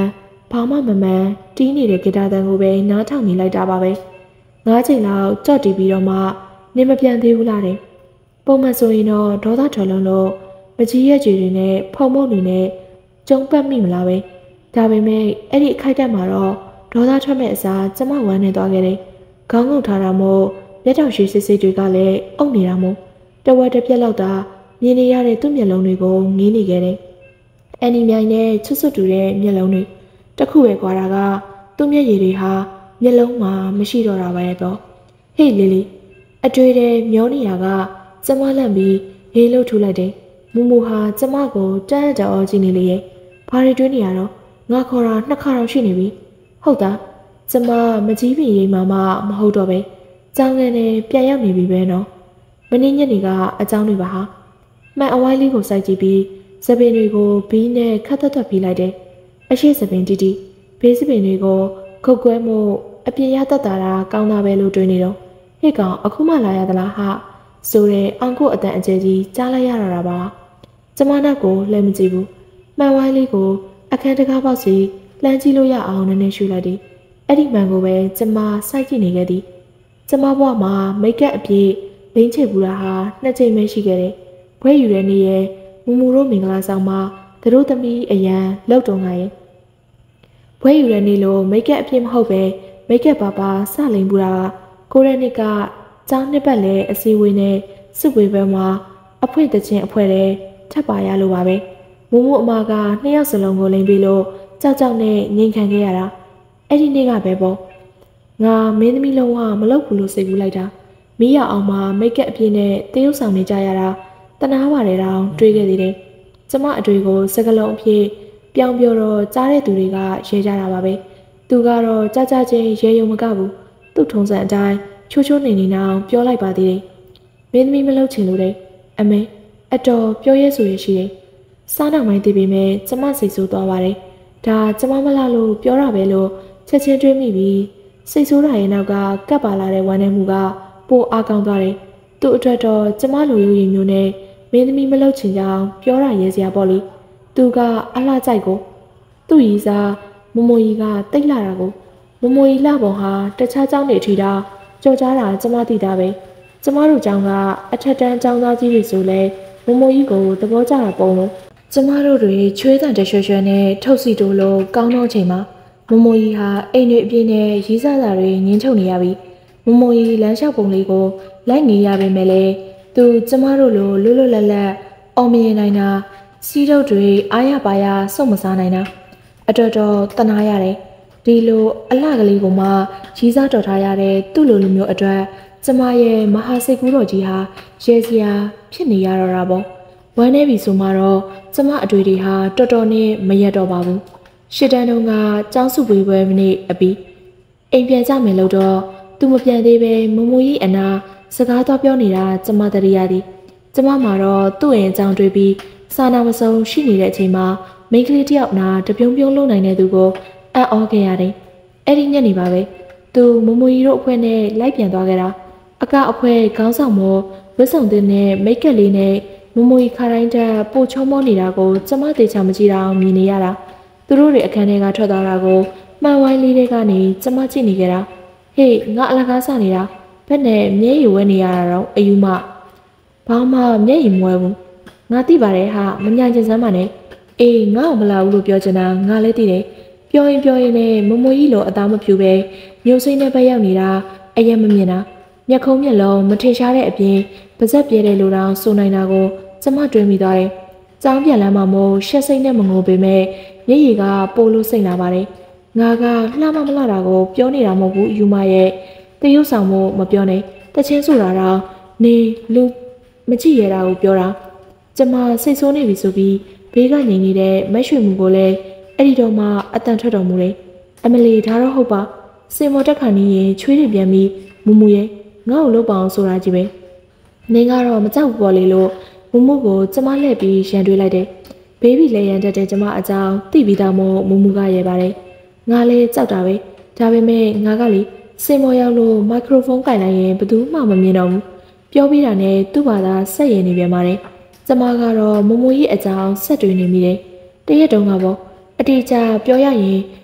ဘာမှမမှန်တီးနေတဲ့ဂီတာတန်ကိုပဲနားထောင်နေလိုက်တာပါပဲငါးချိန်လောက်ကြော့တီးပြီးတော့မှနေမပြန်သေးဘူးလားတဲ့ပုံမှန်ဆိုရင်တော့ဒေါသထွက်လုံးလို့မကြီးရဲ့ကြွေတွေနဲ့ဖုံမုတ်တွေနဲ့ကျုံပတ်မိမလားပဲဒါပေမဲ့အဲ့ဒီအခိုက်အတန့်မှာတော့ဒေါသထွက်မဲ့အစားကျမဝမ်းနေသွားခဲ့တယ်ခေါင်းငုံထားတာမို့လက်ထောက်ရှိစစ်စစ်တွေကလည်းအုပ်နေတာမို့တဝက်တစ်ပြက်လောက်သာမြင်နေရတဲ့သူ့မျက်လုံးတွေကိုငေးနေခဲ့တယ်အန်နီမြိုင်နဲ့ချွတ်ချွတ်တူတဲ့မျက်လုံးတွေတခုပဲကွာတာကသူ့မျက်ရည်တွေဟာမျက်လုံးမှာမရှိတော့တာပဲတော့ဟေ့လီလီအတွေ့တဲ့မျောနေတာကကျမလန့်ပြီးရေးလှုပ်ထူလိုက်တယ်မူမူဟာကျမကိုတန်းတောင်ကြည့်နေလေရဲ့ဘာတွေတွေးနေရတော့ငါခေါ်တာနှစ်ခါတော့ရှိနေပြီဟုတ်သားကျမမကြီးပင်ရိမ်မှမမဟုတ်တော့ပဲကြောင်းကနေပြန်ရောက်နေပြီပဲနော်မင်းညက်နေကအကြောင်းတွေပါဟာမှန်အဝိုင်းလေးကိုစိုက်ကြည့်ပြီးစပင်တွေကိုဘီးနဲ့ခတ်သက်သက်ပြီးလိုက်တယ်အရှိစပင်တီတီဘေးစပင်တွေကိုခုတ်ကွဲမှုအပြင်းရတတ်တာကောင်းတာပဲလို့တွေးနေတော့ဟစ်ကောင်အခုမှလာရသလားဟာဆိုတဲ့အောင်ကိုအတန်အကျယ်ကြီးကြားလိုက်ရတာပါကျမနောက်ကိုလှည့်မကြည့်ဘူးမှန်ဝိုင်းလေးကိုအခန်းတကားပေါက်စီလှမ်းကြည့်လို့ရအောင်နည်းနည်းရှူလိုက်သည်အဲ့ဒီမှန်ကိုပဲကျမစိုက်ကြည့်နေခဲ့သည်ကျမဘဝမှာမိတ်ကပ်အပြည့်လင်းချေပူတာဟာနှစ်ချိန်ပဲရှိခဲ့တယ်ဘွဲယူတဲ့နေ့ရဲ့မူမူတို့မင်္ဂလာဆောင်မှာသူတို့သမီးအရန်လောက်တုံးလာရဲ့ဘွဲယူတဲ့နေ့လိုမိတ်ကပ်အပြည့်မဟုတ်ပဲမိတ်ကပ်ပါပါစလိန်ပူတာကိုရဲနှစ်ကကျောင်းနှစ်ပတ်လဲအစည်းအဝေးနဲ့စစ်ဝေးပွဲမှာအဖွင့်တခြင်းအဖွဲတဲ့ထပ်ပါရလို့ပါပဲမူမူအမကနှစ်ယောက်စလုံးကိုလိန်ပြီးလို့ကြောက်ကြောက်နဲ့ငိမ်ခံခဲ့ရတာအဲ့ဒီနေ့ကပဲပေါ့ငါမင်းသမီးလုံးဝမလုပ်ဘူးလို့စိတ်ကူးလိုက်တာမီးရအောင်မှာမိတ်ကပ်အပြည့်နဲ့တရုပ်ဆောင်နေကြရတာတနာပါတယ်တောင်တွေးခဲ့သေးတယ်ကျမအတွေ့ကိုစကလုံးအဖြစ်ပြောင်းပြောတော့ကြားတဲ့သူတွေကရဲကြတာပါပဲသူကတော့ကြကြချင်းရဲယုံမကဘူးသူ့ထုံစံအတိုင်းချိုးချိုးနေနေအောင်ပြောလိုက်ပါသေးတယ်မင်းသမီးမလုပ်ချင်လို့တဲ့အမေအတော်ပြောရဲဆိုရရှိတယ်စားနောက်ပိုင်းသိပေမဲ့ကျမစိတ်ဆိုးသွားပါတယ်ဒါကျမမလာလို့ပြောတာပဲလို့ချက်ချင်းတွေးမိပြီးစိတ်ဆိုးတာရဲ့နောက်ကကပ်ပါလာတဲ့ဝမ်းနည်းမှုကပိုအားကောင်းသွားတယ်သူ့အတွက်တော့ကျမလိုရိုးရည်မျိုးနဲ့မင်းသမီးမလုပ်ချင်ကြောင်းပြောတာရဲစရာပေါ့လေသူကအလှကြိုက်ကိုသူ့ရီစားမမိုကြီးကတိတ်လာတာကိုမမိုကြီးလှပုံဟာတခြားเจ้าနေထီတာကြော်ကြားတာကျမသိတာပဲကျမတို့เจ้าကအထက်တန်းเจ้าသားကြီးတွေဆိုလဲမမိုကြီးကိုသဘောကျတာပုံလို့ကျမတို့တွေချွေးတန်တရွှဲရွှဲနဲ့ထုတ်စီတိုးလို့ကောင်းတော့ချိန်မှာမမိုကြီးဟာအိမ်တွေအပြည့်နဲ့ရီးစားတာတွေငင်းချုပ်နေရပြီမမိုကြီးလမ်းလျှောက်ပုံလေးကိုလိုက်ငေးရပေမဲ့လေသူကျမတို့လိုလွတ်လွတ်လပ်လပ်အောင်မြင်နိုင်တာစီးတော့တွေအားရပါရစုံမစားနိုင်တာအတော်တော်တနာရတယ်ဒီလိုအလှကလေးကိုမှရီးစားတော်ထားရတဲ့သူ့လိုလူမျိုးအတွက်ကျမရဲ့မဟာစိတ်ကူးတော်ကြီးဟာရဲစရာဖြစ်နေရတော့တာပေါ့ဝမ်းနေပြီဆိုမှတော့ကျမအတွေ့တွေဟာတော်တော်နဲ့မရက်တော့ပါဘူးရှစ်တန်းတုန်းကကျောင်းစုပွေးပွဲမနေ့အပြီးအိမ်ပြန်ကြမယ်လို့တော့သူမပြန်သေးပဲမမိုကြီးအနာစကားတော့ပြောနေတာကျမတရိယာသည်ကျမမှာတော့သူ့ရဲ့အကြောင်းတွေးပြီးစာနာမဆုံးရှိနေတဲ့အချိန်မှာမိန်းကလေးတယောက်နာတပြုံးပြုံးလုံနိုင်တဲ့သူကိုအံ့ဩခဲ့ရတယ်အဲ့ဒီညနေပါပဲသူမမိုကြီးတို့အဖွဲ့နဲ့လိုက်ပြန်သွားခဲ့တာအကအဖွဲခေါင်းဆောင်မို့ဝတ်ဆောင်တဲ့နဲ့မိတ်ကပ်လေးနဲ့မမိုကြီးခါတိုင်းတက်ပို့ချုံမောနေတာကိုကျမသေချာမကြည့်တော့မြင်နေရတာသူတို့တွေအခန်းထဲကထွက်သွားတာကိုမှန်ဝိုင်းလေးတွေကနေကျမကြည့်နေကြတာဟေးငါအလကားစနေတာဘက်နဲ့မျက်ရည်ဝဲနေရတာတော့အယူမဘာမှမျက်ရည်မဝဲဘူးငါသိပါတယ်ဟာမညာကျင်စမ်းပါနဲ့အေးငါ့ကိုမလာဘူးလို့ပြောချင်တာငါလည်းသိတယ်ပြောရင်ပြောရင်နဲ့မမိုကြီးလိုအသားမဖြူပဲမျိုးစိမ့်နဲ့ပဲရောက်နေတာအရင်မမြင်တာမျက်ခုံးမျက်လုံးမထင်ရှားတဲ့အပြင်ပါဇက်ပြဲတဲ့လူတောင်စိုးနိုင်တာကိုကျမတွေးမိသွားတယ်။ကျောင်းပြန်လမ်းမှာမို့ရှက်စိတ်နဲ့မငိုပေမဲ့မျက်ရည်ကပိုလို့စိတ်လာပါတယ်။ငါကလှမမလှတာကိုပြောနေတာမဟုတ်ဘူးယူမရဲ့တရုပ်ဆောင်မို့မပြောနဲ့တချင်းဆိုတာတော့နေလူမကြည့်ရတာကိုပြောတာကျမစိတ်ဆိုးနေပြီဆိုပြီးဘေးကငြိမ်နေတဲ့မက်ရွှေမူကိုလည်းအဲ့ဒီတော့မှအတန်ထွက်တော်မူတယ်။အမလီဒါတော့ဟုတ်ပါစင်မော်တက်ခါနေရင်ချွေးတွေပြန်ပြီးမူမူရဲ့ငါ့ကိုလုပ်ပါအောင်ဆိုတာကြီးပဲ။နေကတော့မကြောက်ပေါ်လေလို့မူမူကိုကျမလှည့်ပြီးရန်တွေးလိုက်တယ်။ဘေးဘီလည်းရန်တက်တဲ့ကျမအကြောင်းသိပြီးသားမို့မူမူကရဲပါတယ်။ငါလည်းကြောက်တာပဲ။ဒါပေမဲ့ငါကလေစင်မော်ရောက်လို့မိုက်ခရိုဖုန်းကင်လိုက်ရင်ဘယ်သူမှမမြင်တော့ဘူး။ပြောပြီးတာနဲ့သူ့ဘာသာဆက်ရည်နေပြန်ပါတယ်။ကျမကတော့မူမူရဲ့အကြောင်းဆက်တွေးနေမိတယ်။တရက်တုန်းကပေါ့အတေးချပြောရရင်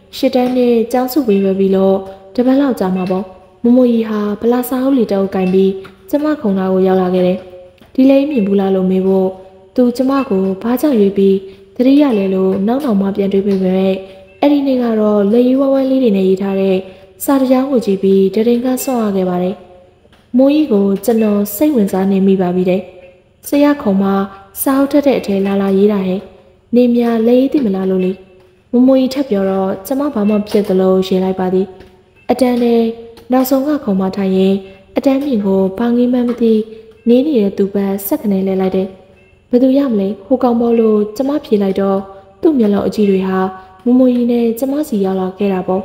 ရှစ်တန်းနဲ့ကျောင်းစုဝေးပဲပြီးလို့တပတ်လောက်ကြာမှာပေါ့မမိုကြီးဟာဗလာစာအုပ်လေးတောက်ကင်ပြီးကျမခုံလာကိုရောက်လာခဲ့တယ်ဒီလေးမြင်ဘူးလားလို့မေးဖို့သူကျမကိုဘာကြောင့်ရွေးပြီးတတိယလဲလို့နောက်နောက်မှပြန်တွေးပေးပေမဲ့အဲ့ဒီနေ့ကတော့လေယူဝဝန်းလေးတွေနဲ့ရေးထားတဲ့စာတရားကိုကြည့်ပြီးတရင်ကဆွန့်ရခဲ့ပါတယ်မိုးကြီးကိုကျွန်တော်စိတ်ဝင်စားနေမိပါပြီတဲ့ဆရာခုံမစာအုပ်ထက်တဲ့အထဲလာလာရေးတာဟဲ့နေမြလေးသိမလားလို့လေမမိုကြီးထပ်ပြောတော့ကျမဘာမှဖြစ်သလိုရေးလိုက်ပါသည်အတန်းနဲ့နောက်ဆုံးကခုံမထိုင်ရင်အတန်းမြင့်ကိုဘာငီးမှန်းမသိနေနေတဲ့သူပတ်ဆက်ကနေလဲလိုက်တယ်ဘယ်သူရမလဲဟိုကောင်ပေါ်လို့ကျမဖြေလိုက်တော့သူ့မျက်လုံးအကြည့်တွေဟာမမိုကြီးနဲ့ကျမစီရောက်လာခဲ့တာပေါ့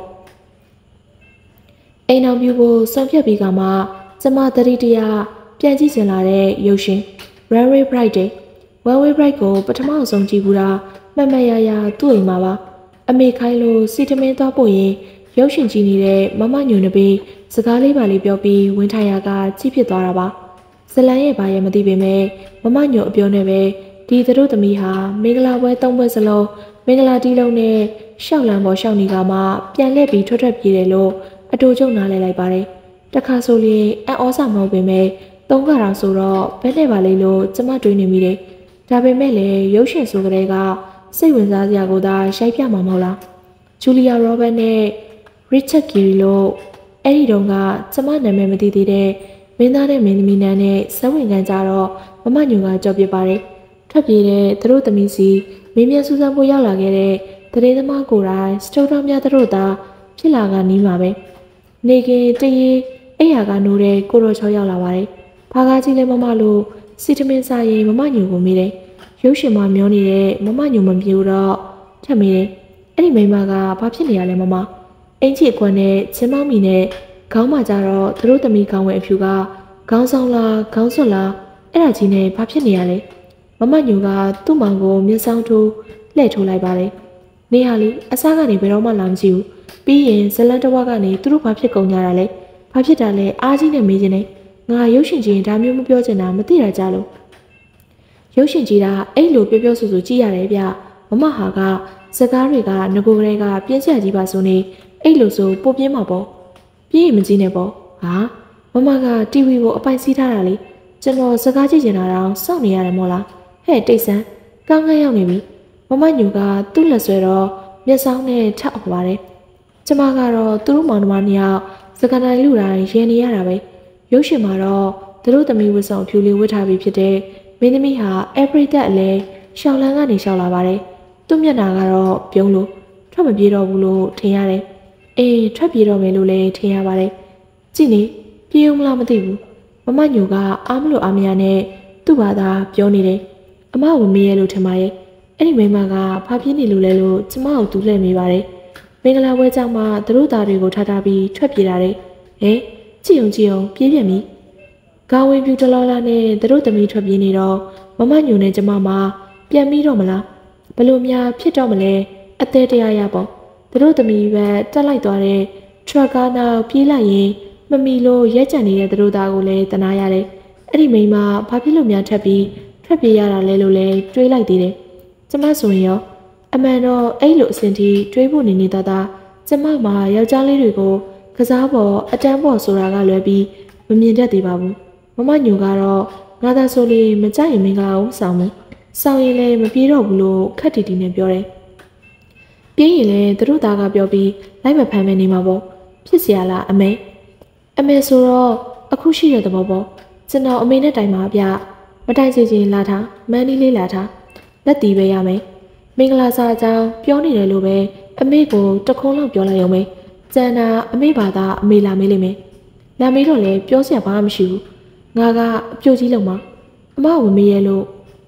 အိမ်အောင်ပြူကိုစွန့်ဖြတ်ပြီးကမှကျမတတိတရပြန်ကြည့်ချင်လာတဲ့ရုပ်ရှင် Runway Bright တဲ့ Runway Bright ကိုပထမဆုံးကြည့်ဘူးတာမှတ်မှတ်ရရသူ့အိမ်မှာပါအမေခိုင်းလို့စီတမင်းသွားပို့ရင်ရုပ်ရှင်ကြည့်နေတဲ့မမညိုနေပြီးစကားလေးပါလေးပြောပြီးဝင်ထိုင်ရကကြည့်ဖြစ်သွားတာပါဇလန်ရဲ့ဘာရဲ့မသိပေမဲ့မမညိုအပြောနဲ့ပဲဒီသူတို့သမီးဟာမင်္ဂလာပွဲသုံးပွဲစလုံးမင်္ဂလာတီးလုံးနဲ့ရှောက်လံပေါ်ရှောက်နေကမှပြန်လှည့်ပြီးထွက်ထွက်ပြေးတယ်လို့အတူကျုံနားလဲလိုက်ပါတယ်တခါဆိုရင်အံ့ဩစမဟုတ်ပေမဲ့သုံးခါတောင်ဆိုတော့ဘယ်နဲ့ပါလိမ့်လို့ကျမတွေးနေမိတယ်ဒါပေမဲ့လည်းရုပ်ရှင်ဆိုကြတဲ့ကစိတ်ဝင်စားစရာကိုသာရိုက်ပြမှာမဟုတ်လားဂျူလီယာရောဘတ်နဲ့ရစ်ချက်ဂီရီလို့အဲ့ဒီတုန်းကကျမနာမည်မသိသေးတဲ့မင်းသားနဲ့မင်းသမီးနန်းနဲ့ဇက်ဝင်ခံကြတော့မမညိုကကြော်ပြပါတယ်ထွက်ပြေးတဲ့သူတို့သမီးစီမင်းမြန်စူးစမ်းဖို့ရောက်လာခဲ့တဲ့တရေသမားကိုယ်တိုင်စတိုးတော်များသူတို့သာဖြစ်လာကနီးမှာပဲနေကင်တရေအဲ့ရကနိုးတဲ့ကိုရောချောရောက်လာပါတယ်ဘာကားကြီးလဲမမလို့စီတမင်းစားရင်မမညိုကိုမေးတယ်ရုပ်ရှင်မှာမျောနေတဲ့မမညိုမပြေတော့ထက်မေးတယ်အဲ့ဒီမိမကဘာဖြစ်နေရလဲမမအင်ချီအကွန်းနဲ့ချင်းမောင်းမီနဲ့ခေါင်းမှာကြတော့သူတို့သမီးခေါင်းဝဲအဖြူကခေါင်းဆောင်လားခေါင်းစွပ်လားအဲ့ဒါကြီးနဲ့ဘာဖြစ်နေရလဲမမညိုကသူ့မောင်ကိုမျက်စောင်းထိုးလှည့်ထိုးလိုက်ပါတယ်နေဟာလေအစားကနေဘယ်တော့မှလာမကြည့်ဘူးပြီးရင်ဇလန်တဝါကနေသူတို့ဘာဖြစ်ကုန်ကြတာလဲဘာဖြစ်တာလဲအားကြီးနဲ့မေးခြင်းနဲ့ငါရုပ်ရှင်ကြီးဒါမျိုးမပြောချင်တာမသိတာကြလို့ရုပ်ရှင်ကြီးတာအဲ့လိုပြောပြောဆိုဆိုကြည့်ရတယ်ဗျမမဟာကစကားတွေကငကိုကလေးကပြင်းစရာကြီးပါဆိုနေအဲ့လိုဆိုပိုပြင်းမှာပေါ့ပြင်းရင်မကြည့်နဲ့ပေါ့ဟာမမကတီဗီကိုအပိုင်စီးထားတာလေကျွန်တော်စကားကြည့်နေတာတော့စောင့်နေရတယ်မို့လားဟဲ့တိတ်ဆန်းကောင်းကန်းရောက်နေပြီမမညိုကသူ့လက်ဆွဲတော့မျက်စောင်းနဲ့ထပ်အောင်ပါတယ်ကျမကတော့သူတို့မောင်နှမနှစ်ယောက်စကားတိုင်းလူတိုင်းရင်နေရတာပဲရုပ်ရှင်မှာတော့သူတို့သမီးဝတ်ဆောင်ဖြူလေးဝတ်ထားပြီးဖြစ်တဲ့မင်းသမီးဟာအပရိသတ်အလဲရှောင်းလန်းကနေရှောက်လာပါတယ်သူ့မျက်နှာကတော့ပြုံးလို့ထွက်မပြေတော့ဘူးလို့ထင်ရတယ်အေးထွက်ပြေတော့မယ်လို့လည်းထင်ရပါတယ်ကြည့်နေပြေုံမလားမသိဘူးမမညိုကအားမလို့အားမရနဲ့သူ့ဘာသာပြောနေတယ်အမကိုမေးရလို့ထင်ပါရဲ့အဲ့ဒီမိမကဘာဖြစ်နေလို့လဲလို့ကျမကိုသူ့လှည့်မိပါတယ်မင်္ဂလာပွဲကြောင့်မှသူတို့သားတွေကိုထားထားပြီးထွက်ပြေးတာတဲ့ဟဲ့ကြည့်အောင်ကြည့်အောင်ပြေးပြန်ပြီကာဝေပြူတလောလာနဲ့သူတို့သမီးထွက်ပြေးနေတော့မမညိုနဲ့ကျမမပြန်ပြီးတော့မလားဘလို့များဖြစ်တော့မလဲအသေးတရားရပေါ့သူတို့သမီးပဲတက်လိုက်သွားတဲ့ထရက်ကားနောက်ပြေးလိုက်ရင်မမီလို့ရက်ကြံနေတဲ့သူတို့သားကိုလည်းတနာရတယ်အဲ့ဒီမိမဘာဖြစ်လို့များထပ်ပြီးထွက်ပြေးရတာလဲလို့လည်းတွေးလိုက်သေးတယ်ကျမဆိုရင်ရောအမှန်တော့အဲ့လိုအစဉ်ထိတွေးဖို့နေနေသားသားကျမမှာယောက်ျားလေးတွေကိုကစားပေါ်အတန်းပေါ်ဆိုတာကလွယ်ပြီးမမြင်တတ်သေးပါဘူးမမညိုကတော့ငါသာဆိုလေမကြိုက်ရင်မင်္ဂလာအောင်ဆောင်မယ်ဆောင်ရင်လည်းမပြေတော့ဘူးလို့ခက်တီတီနဲ့ပြောတယ်ပြေးရင်လည်းသူတို့သားကပြောပြီးလိုက်မဖမ်းမဲနေမှာပေါ့ဖြစ်เสียလားအမေအမေဆိုတော့အခုရှိတဲ့သဘောပေါ့ကျွန်တော်အမေနဲ့တိုင်ပါဗျမတိုင်စီချင်းလာထားမန်းနီးလေးလာထားလက်တီးပဲရမယ်မင်္ဂလာစာအကြောင်းပြောနေတယ်လို့ပဲအမေကိုတခုံးလောက်ပြောလိုက်ရုံပဲကျန်တာအမေဘာသာအမေလာမေးလိမ့်မယ်လာမေးတော့လည်းပြောစရာဘာမှမရှိဘူးငါကအပြိုကြီးလုံးမအမဝင်မေးရလို့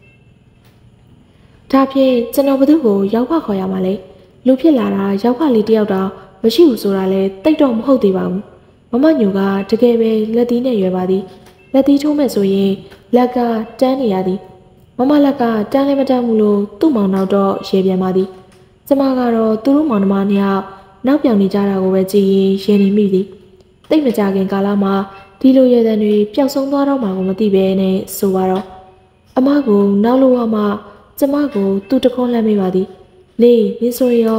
ဒါဖြင့်ကျွန်တော်ဘသူ့ကိုရောက်ဖခေါ်ရမှာလဲလူဖြစ်လာတာရောက်ဖလေးတယောက်တောင်မရှိဘူးဆိုတာလဲတိတ်တော့မဟုတ်သေးပါဘူးမမညိုကတကယ်ပဲလက်သီးနဲ့ရွယ်ပါသည်လက်သီးထိုးမဲ့ဆိုရင်လက်ကတန်းနေရသည်မမလက်ကတန်းလည်းမတန်းဘူးလို့သူ့မောင်နောက်တော့ရေပြန်ပါသည်ကျမကတော့သူတို့မောင်နှမနှစ်ယောက်နောက်ပြောင်နေကြတာကိုပဲကြည့်ရင်ရင်နေမိသည်တိတ်မကြခင်ကာလမှာဒီလိုရတဲ့တွေပျောက်ဆုံးသွားတော့မှကိုမသိပဲနဲ့ဆိုပါတော့အမကိုနောက်လို့မှကျမကိုသူ့တခုံးလှမ်းမိပါသည်လေနင်းဆိုရောသူ့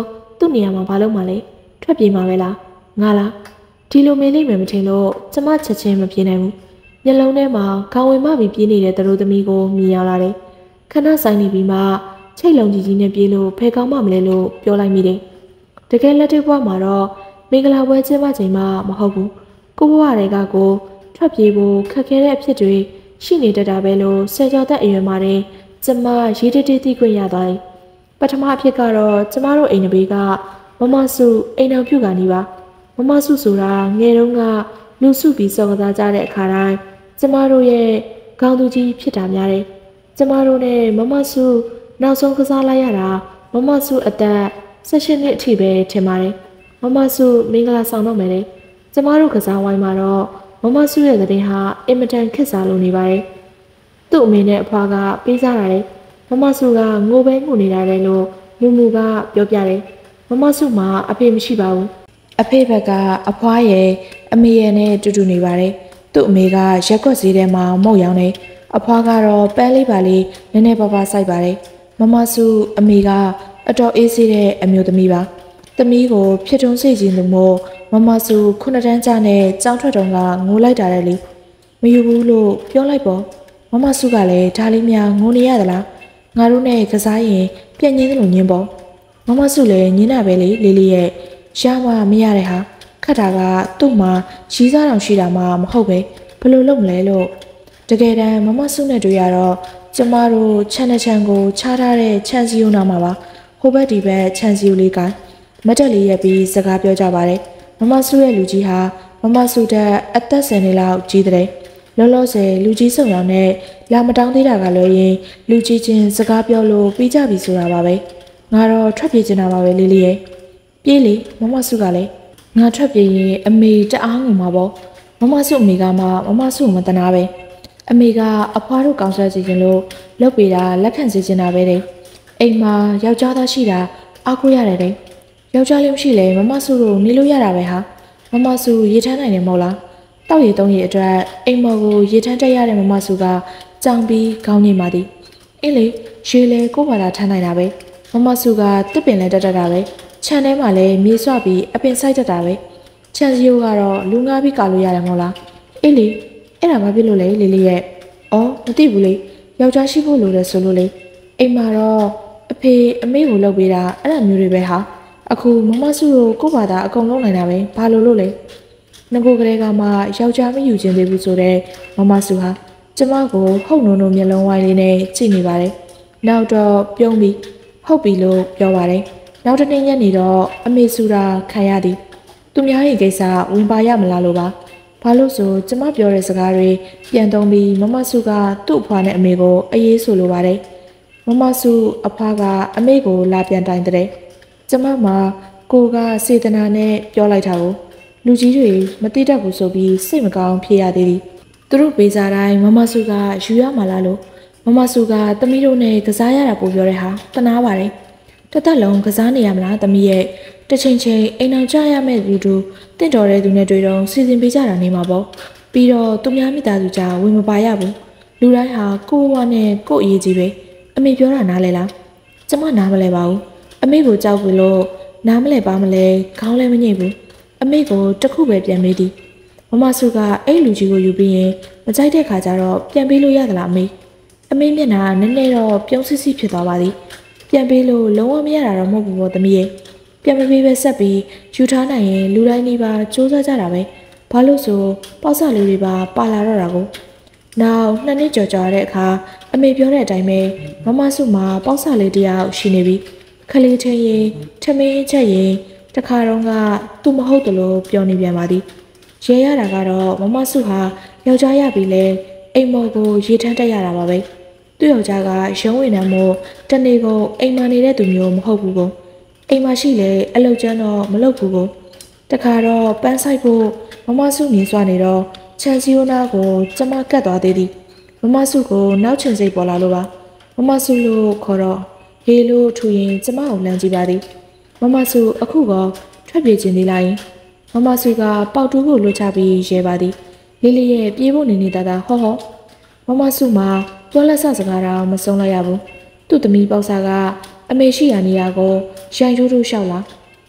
သူ့နေရာမှာဘာလုပ်မှလဲထွက်ပြေးမှာပဲလားငါလားဒီလိုမေးလိမ့်မယ်မထင်လို့ကျမချက်ချင်းမပြေးနိုင်ဘူးမျက်လုံးထဲမှာခေါင်းဝင်မပြီးပြေးနေတဲ့သူတို့သမီးကိုမြင်ရလာတယ်ခဏဆိုင်နေပြီးမှချိတ်လုံးကြီးကြီးနဲ့ပြေးလို့ဖဲကောင်းမှမလဲလို့ပြောလိုက်မိတယ်တကယ်လက်တွေ့ဘဝမှာတော့မင်္ဂလာပွဲကျင်းပချိန်မှမဟုတ်ဘူးကိုဘဝတွေကကိုထွက်ပြေးဖို့ခက်ခဲတဲ့အဖြစ်တွေရှိနေတတ်တာပဲလို့ဆယ်ကျော်သက်အရွယ်မှာတင်ကျမရေးတည်တည်သိခွင့်ရသွားတယ်ပထမအဖြစ်ကတော့ကျမတို့အိမ်နဘေးကမမစုအိမ်တော်ပြုကနေပါမမစုဆိုတာငယ်တုန်းကလူစုပြီးစော်ကစားကြတဲ့အခါတိုင်းကျမတို့ရဲ့ခေါင်းသူကြီးဖြစ်တာများတယ်ကျမတို့နဲ့မမစုနောက်ဆုံးကစားလိုက်ရတာမမစုအသက်၁၈နှစ်အထိပဲထင်ပါတယ်မမစုမင်္ဂလာဆောင်တော့မယ်လေကျမတို့ကစားဝိုင်းမှာတော့မမစုရဲ့တဲ့ဟာအင်မတန်ခက်စားလို့နေပါတယ်သူ့အမေနဲ့အဖွားကပေးစားရတယ်မမစုကငိုပဲငိုနေတာလေလို့လူမှုကပြောပြတယ်မမစုမှာအဖေမရှိပါဘူးအဖေဘက်ကအဖွားရဲ့အမေရဲ့နဲ့တူတူနေပါတယ်သူ့အမေကရက်ကွက်ဈေးထဲမှာမုတ်ရောင်းနေအဖွားကတော့ပန်းလေးပါလေးနည်းနည်းပါးပါးစိုက်ပါတယ်မမစုအမေကအတော်အေးဆေးတဲ့အမျိုးသမီးပါသမီးကိုဖြစ်ထုံးစိတ်ခြင်းလို့မို့မမစုခုနှစ်တန်းကျနဲ့ကြောင်းထွက်တုံးကငိုလိုက်တာလေမယူဘူးလို့ပြောလိုက်ပေါ့မမစုကလည်းဒါလေးများငိုနေရသလားငါတို့နဲ့ကစားရင်ပြည့်ငင်းသလိုညင်းပေါ့မမစုလည်းညင်းတာပဲလေလေးလေးရဲ့ရမမရတဲ့ဟာခတ်တာကသူ့မှာရီးစားတောင်ရှိတာမှမဟုတ်ပဲဘယ်လိုလုပ်မလဲလို့တကယ်တမ်းမမစုနဲ့တွေ့ရတော့ကျမတို့ခြံနဲ့ခြံကိုခြားထားတဲ့ခြံစည်းရိုးနာမှာပါဟိုဘက်ဒီဘက်ခြံစည်းရိုးလေးကမတက်လေးရက်ပြီးစကားပြောကြပါတယ်မမစုရဲ့လူကြီးဟာမမစုတဲ့အသက်ဆယ်နှစ်လောက်ကြီးတဲ့လောလောဆယ်လူကြီးစုံရောင်နဲ့လာမတောင်းသေးတာကလည်းရင်လူကြီးချင်းစကားပြောလို့ပြီးကြပြီဆိုတာပါပဲငါတော့ထွက်ပြေးနေတာပါပဲလေးလေးရဲ့ပြေးလေမမစုကလည်းငါထွက်ပြေးရင်အမေတအားငုံမှာပေါ့မမစုအမေကမှမမစုမတနာပဲအမေကအဖွားတို့ကောင်းဆွဲစီခြင်းလို့လုပ်ပေးတာလက်ခံစီခြင်းတာပဲတဲ့အိမ်မှာယောက်ျားသားရှိတာအားကိုးရတယ်တဲ့ယောက်ျားလေးမရှိလဲမမစုတို့နေလို့ရတာပဲဟာမမစုရေထမ်းနိုင်တယ်မဟုတ်လားတောက်ရီသုံးရီအတွက်အိမ်မော်ကိုရေထမ်းတက်ရတဲ့မမစုကကြောင်ပြီးခေါင်းညိမှသည်အေးလေရေလေကို့ဘာသာထမ်းနိုင်တာပဲမမစုကတစ်ပင်လဲတက်တက်တာပဲခြံထဲမှာလည်းမြေဆွပြီးအပင်ဆိုင်တက်တာပဲခြံစည်းရိုးကတော့လူငါးပြီးကာလို့ရတယ်မဟုတ်လားအေးလေအဲ့ဒါဘာဖြစ်လို့လဲလေးလေးရဲ့အော်မသိဘူးလေယောက်ျားရှိဖို့လိုတယ်ဆိုလို့လေအိမ်မှာတော့အဖေအမေကိုလုပ်ပေးတာအဲ့လိုမျိုးတွေပဲဟာအခုမမစုတို့ကို့ဘာသာအကုန်လုံးနိုင်တာပဲဘာလို့လို့လဲငကိုကလေးကမှယောက်ျားမယူခြင်းသေးဘူးဆိုတော့မမစုဟာကျမကိုဟုတ်နုံနုံမျက်လုံးဝိုင်းလေးနဲ့ကြည့်နေပါတယ်နောက်တော့ပြုံးပြီးဟုတ်ပြီလို့ပြောပါတယ်နောက်တစ်နေ့ညနေတော့အမေစုတာခံရသည်သူများရဲ့ကိစ္စဝင်ပါရမလားလို့ပါဘာလို့ဆိုကျမပြောတဲ့စကားတွေပြန်သုံးပြီးမမစုကသူ့အဖွားနဲ့အမေကိုအေးအေးဆိုလိုပါတယ်မမစုအဖွားကအမေကိုလာပြန်တိုင်တဲ့ကျမမှာကိုကစေတနာနဲ့ပြောလိုက်တာကိုလူကြီးတွေမသိတတ်ဘူးဆိုပြီးစိတ်မကောင်းဖြစ်ရသေးသည်သူတို့ပေးစားတိုင်းမမစုကယူရမှာလားလို့မမစုကသမီးတို့နဲ့ကစားရတာပို့ပြောတဲ့ဟာတနာပါတယ်တသက်လုံးကစားနေရမလားသမီးရဲ့တစ်ချိန်ချိန်အိမ်အောင်ကြရမယ့်လူတို့တင့်တော်တဲ့သူနဲ့တွေ့တော့စီစဉ်ပေးကြတာနေမှာပေါ့ပြီးတော့သူများမိသားစုကြဝင်မပါရဘူးလူတိုင်းဟာကိုယ့်ဘဝနဲ့ကိုယ့်အရေးကြီးပဲအမေပြောတာနားလဲလားကျမနားမလဲပါဘူးအမေကိုကြောက်ဘူးလို့နားမလဲပါမလဲခေါင်းလည်းမညိတ်ဘူးအမေကိုတခုပဲပြန်မေးသည်မမစုကအဲ့လူကြီးကိုယူပြီးရင်မကြိုက်တဲ့ခါကျတော့ပြန်ပေးလို့ရသလားအမေအမေမျက်နှာနည်းနည်းတော့ပြုံးစစ်စစ်ဖြစ်သွားပါသည်ပြန်ပေးလို့လုံးဝမရတာတော့မဟုတ်ဘူးပေါ့သမီးရဲ့ပြန်မပေးပဲဆက်ပြီးယူထားနိုင်ရင်လူတိုင်းလေးပါစူးစမ်းကြတာပဲဘာလို့ဆိုပေါက်စလေးတွေပါပါလာတော့တာကိုနောက်နှစ်နှစ်ကြော်ကြော်တဲ့အခါအမေပြောတဲ့အတိုင်းပဲမမစုမှာပေါက်စလေးတယောက်ရှိနေပြီခလေးချင်းရင်ထမင်းချက်ရင်တခါတော့ကသူမဟုတ်တယ်လို့ပြောနေပြန်ပါသည်ရဲရတာကတော့မမစုဟာယောက်ျားရပြီလေအိမ်မော်ကိုရေထမ်းတက်ရတာပါပဲသူ့ယောက်ျားကရုံးဝင်နေမို့တနေ့ကိုအိမ်မနေတဲ့သူမျိုးမဟုတ်ဘူးကိုအိမ်မရှိလေအလုပ်ကျန်းတော့မလုပ်ဘူးကိုတခါတော့ပန်းဆိုင်ဖို့မမစုမြင်စွာနေတော့ချန်စီယိုနာကိုကျမကတ်သွားသေးသည်မမစုကိုနောက်ချင်စိတ်ပေါ်လာလို့ပါမမစုလို့ခေါ်တော့ဟေးလို့ထူရင်ကျမကိုလမ်းကြည့်ပါသည်မမစုအခုကထွက်ပြေးခြင်းသေးလားမမစုကပေါက်တူးကိုလွတ်ချပြီးရဲပါသည်လေးလေးရဲ့ပြေးဖို့နေနေတာဟောဟောမမစုမှာတွန်းလက်ဆစကားတော့မဆုံးလိုက်ရဘူးသူ့သမီးပေါက်စားကအမေရှိရာနေရာကိုရိုင်ရိုးရိုးလျှောက်လာ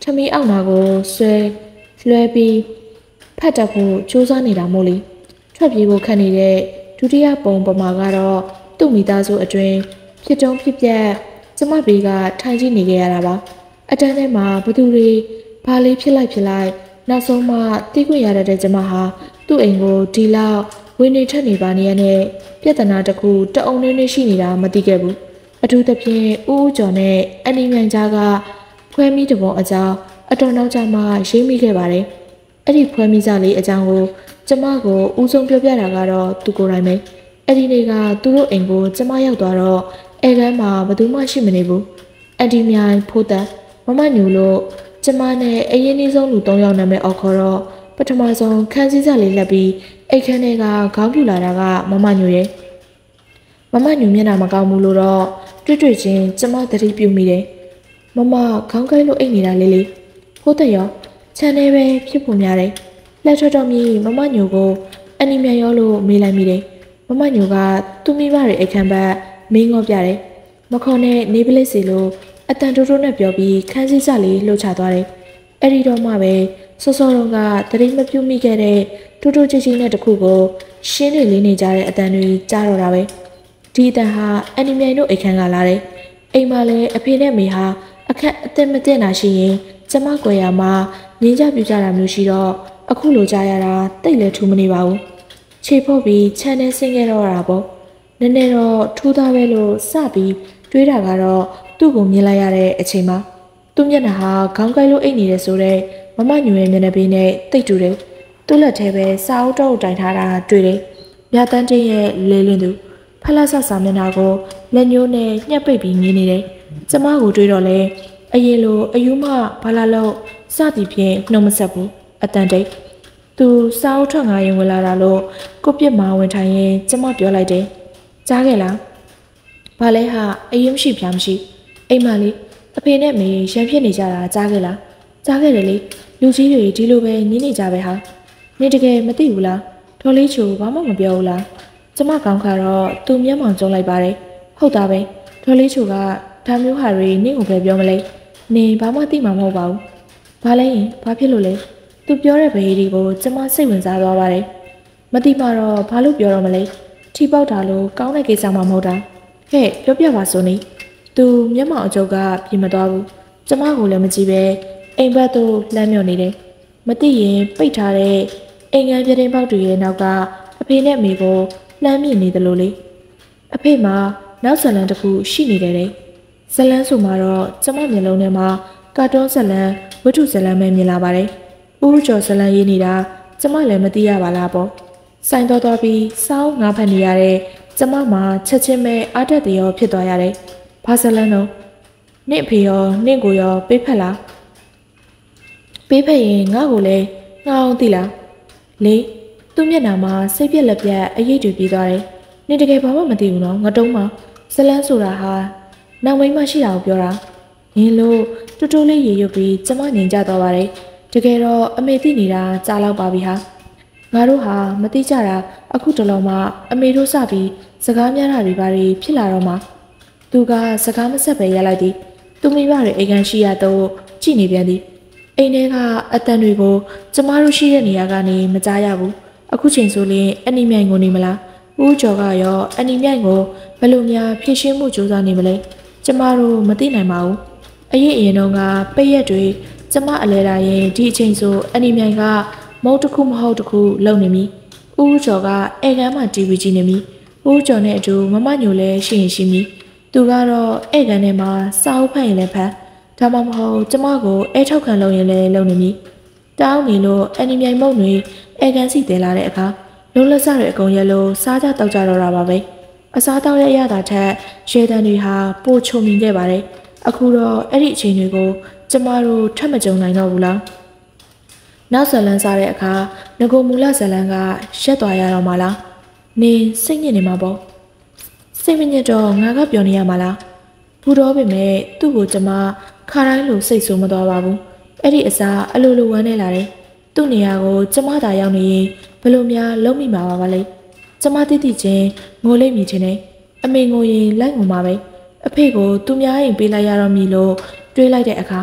မီအောက်နာကိုဆွဲလွှဲပြီးဖတ်တတ်ဖို့ကြိုးစားနေတာမို့လေထွက်ပြေးဖို့ခက်နေတဲ့ဒုတိယပုံပမာကတော့သူ့မိသားစုအတွင်းဖြစ်တုံးဖြစ်ပြက်ကျမဘေးကထိုင်ကြည့်နေခဲ့ရတာပါအတန်းထဲမှာဘသူတွေဘာလေးဖြစ်လိုက်ဖြစ်လိုက်နောက်ဆုံးမှတီးခွင့်ရတဲ့ကျမဟာသူ့အိမ်ကိုဒီလောက်ဝင်းနေထက်နေပါနေရတဲ့ပြဿနာတစ်ခုတအုံနေနေရှိနေတာမသိခဲ့ဘူးအထူးသဖြင့်ဦးဦးကျော်နဲ့အန်နီမြိုင်ကြားကဖွဲမိတပုံအကြောင်းအတော်နောက်ကျမှရေးမိခဲ့ပါတယ်အဲ့ဒီဖွဲမိစားလေးအကြောင်းကိုကျမကိုဦးဆုံးပြောပြတာကတော့သူကိုယ်တိုင်ပဲအဲ့ဒီနေ့ကသူတို့အိမ်ကိုကျမရောက်သွားတော့အဲကမ်းမှာဘယ်သူမှရှိမနေဘူးအန်တီမြိုင်ဖိုးသက်မမညူလို့ကျမနဲ့အရင်နေ့ဆုံးလူ၃ယောက်နာမည်အော်ခေါ်တော့ပထမဆုံးခန်းစည်းစားလေးလက်ပြီးအိတ်ခန်းထဲကခေါင်းပြူလာတာကမမညူရဲ့မမညူမျက်နှာမကောင်းဘူးလို့တော့တွေ့တွေ့ချင်းကျမသတိပြုမိတယ်မမခေါင်းကိုက်လို့အိတ်နေတာလေးလေးဖိုးသက်ရောခြံထဲပဲဖြစ်ဖို့များတယ်လက်ထွက်တော်မြည်မမညူကိုအနီမြန်ရောလို့မေးလိုက်မိတယ်မမညူကသူ့မိဘတွေအိတ်ခမ်းဘက်မင်းငေါပြတယ်မခေါ်နဲ့နေပလိစီလို့အတန်တိုးတိုးနဲ့ပြောပြီးခန်းစည်းစားလေးလှုပ်ချသွားတယ်အဲ့ဒီတော့မှပဲစောစောတုန်းကတတိမပြုတ်မိခဲ့တဲ့တိုးတိုးကြီးကြီးနဲ့တခုကိုရှင်းနေလေးနေကြတဲ့အတန်တွေကြားတော့တာပဲဒီအတန်ဟာအန်နီမြိုင်တို့အိတ်ခမ်းကလာတယ်အိမ်မှာလည်းအဖေနဲ့မေဟာအခက်အသက်မတင်တာရှိရင်ကျမကွယ်ရမှာငင်းကြပြကြတာမျိုးရှိတော့အခုလိုကြားရတာတိတ်လည်းထူးမနေပါဘူးခြေဖို့ပြီးခြံထဲဆင်းခဲ့တော့တာပေါ့နည်းနည်းတော့ထူးသားပဲလို့စပြီးတွေးတာကတော့သူ့ကိုမြင်လိုက်ရတဲ့အချိန်မှာသူ့မျက်နှာဟာခေါင်းကိုက်လို့အိတ်နေတယ်ဆိုတော့မမညွရဲ့မျက်နှာပေးနဲ့တိတ်တူတယ်သူ့လက်ထဲပဲစာအုပ်တော့တိုင်ထားတာတွေ့တယ်မြတ်တန်းတင်းရဲ့လဲလွင်သူဖလာဆဆာမျက်နှာကိုလက်ညှိုးနဲ့ညှက်ပိတ်ပြီးမြင်နေတယ်ကျမကိုတွေးတော့လဲအရင်လိုအယူမဘာလာလို့စသည်ဖြင့်နှုံမဆက်ဘူးအတန်တိတ်သူစာအုပ်ထွက်ငါရင်ဝင်လာတာလို့ကိုပြစ်မှာဝင်ထိုင်ရင်ကျမပြောလိုက်တယ်ကြားခဲ့လားဘာလဲဟာအရင်မရှိပြမရှိအိမ်မလေးအဖေနဲ့မေရံဖြစ်နေကြတာကြားခဲ့လားကြားခဲ့တယ်လေလူကြီးတွေဒီလိုပဲညင်းနေကြပဲဟာနေတကယ်မသိဘူးလားဒေါ်လေးချိုဘာမှမပြောဘူးလားကျမကောင်းခါတော့သူမျက်မှောင်ကျုံလိုက်ပါတယ်ဟုတ်သားပဲဒေါ်လေးချိုကဒါမျိုးဟာတွေနင့်ကိုပဲပြောမလဲနေဘာမှသိမှာမဟုတ်ပါဘူးဘာလဲရင်ဘာဖြစ်လို့လဲသူပြောတဲ့ဗေဒီကိုကျမစိတ်ဝင်စားသွားပါတယ်မသိမှတော့ဘာလို့ပြောတော့မလဲထီပေါက်တာလို့ကောင်းတဲ့ကိစ္စမှမဟုတ်တာဟဲ့ပြောပြပါစို့နေသူမျက်မှောင်အကျုပ်ကပြင်မသွားဘူးကျမကိုလည်းမကြည့်ပဲအိမ်ဘက်သို့လှမ်းမြော်နေတယ်မသိရင်ပိတ်ထားတဲ့အိမ်ငန်းပြတင်းပေါက်တွေရဲ့နောက်ကအဖေနဲ့အမေကိုလှမ်းမြင်နေတယ်လို့လေအဖေမှာနောက်ဇလန်တစ်ခုရှိနေတယ်တဲ့ဇလန်ဆိုမှတော့ကျမမျက်လုံးထဲမှာကာတွန်းဇလန်ဝတ္ထုဇလန်ပဲမြင်လာပါတယ်ဥရုကျော်ဇလန်ရေးနေတာကျမလည်းမသိရပါလားပေါ့ဆိုင်တော်တော်ပြီးစောင်းငါဖတ်နေရတဲ့ကျမမှာချက်ချင်းပဲအားတက်တရောဖြစ်သွားရတယ်ဘာဇလန်တော့နင့်ဖေရောနင့်ကိုရောပေးဖက်လားပေးဖက်ရင်ငါ့ကိုလည်းငါအောင်သိလားလေသူ့မျက်နှာမှာစိတ်ပြက်လက်ပြက်အရေးတူပြေးသွားတယ်နင်တကယ်ဘာမှမသိဘူးနော်ငါတုံးမှာဇလန်းဆိုတာဟာနောက်မိမရှိတာကိုပြောတာနင်လို့တူတူလေးရေရွတ်ပြီးကျမငြင်ကြသွားပါတယ်တကယ်တော့အမေသိနေတာကြားလောက်ပါပြီဟာငါတို့ဟာမသိကြတာအခုတလုံးမှအမေတို့စပြီးစကားများတာတွေပါတွေဖြစ်လာတော့မှသူကစကားမဆက်ပဲရလိုက်သည်သူမိဘတွေအိမ်ကန်ရှိရတော့ကြည်နေပြန်သည်အိမ်ထဲကအတန်တွေကိုကျမတို့ရှိတဲ့နေရာကနေမကြားရဘူးအခုချိန်ဆိုရင်အနီမြိုင်ကိုနေမလားဦးကျော်ကရောအနီမြိုင်ကိုဘယ်လိုများဖြည့်ရှင်းမှုကြိုးစားနေမလဲကျမတို့မသိနိုင်ပါဘူးအရင်အရင်တော့ကပိတ်ရက်တွေကျမအလဲတာရင်ဒီအချိန်ဆိုအနီမြိုင်ကမုတ်တစ်ခုမဟုတ်တစ်ခုလုံနေပြီဦးကျော်ကအဲကမ်းမှာတီဗီကြည့်နေပြီဦးကျော်နဲ့အတူမမညိုလဲရှိရင်ရှိမည်သူကတော့အဲကမ်းထဲမှာစာအုပ်ဖတ်ရင်လည်းဖတ်ဒါမှမဟုတ်ကျမကိုအဲထောက်ခံလုပ်ရင်လည်းလုပ်နေမည်တောင်းနေလို့အနီမြိုင်မုတ်တွေအဲကန်စီတဲလာတဲ့အခါလုံးလက်စတွေအကုန်ရလို့စားကြတောက်ကြတော့တာပါပဲအစားတောက်ရရတာထက်ရေတံတွေဟာပိုချုံမြင်ခဲ့ပါတယ်အခုတော့အဲ့ဒီအချိန်တွေကိုကျမတို့ထပ်မကြုံနိုင်တော့ဘူးလားနောက်ဇလန်းစားတဲ့အခါငကိုမူလဇလန်းကရက်သွားရတော့မှလားနင်းစိတ်ညစ်နေမှာပေါ့စိတ်မညစ်တော့ငါကပြောနေရမှာလားဘူးတော့ပေမဲ့သူ့ကိုကျမခါတိုင်းလိုစိတ်ဆိုးမသွားပါဘူးအဲ့ဒီအစားအလိုလိုဝမ်းနေလာတယ်သူ့နေရာကိုကျမသာရောက်နေရင်ဘယ်လိုများလုံးမိမှာပါပါလဲကျမတိတိချင်းငိုလိမ့်မည်ချင်းနဲ့အမေငိုရင်လိုက်ငိုမှာပဲအဖေကိုသူများရင်ပေးလိုက်ရတော့မည်လို့တွေးလိုက်တဲ့အခါ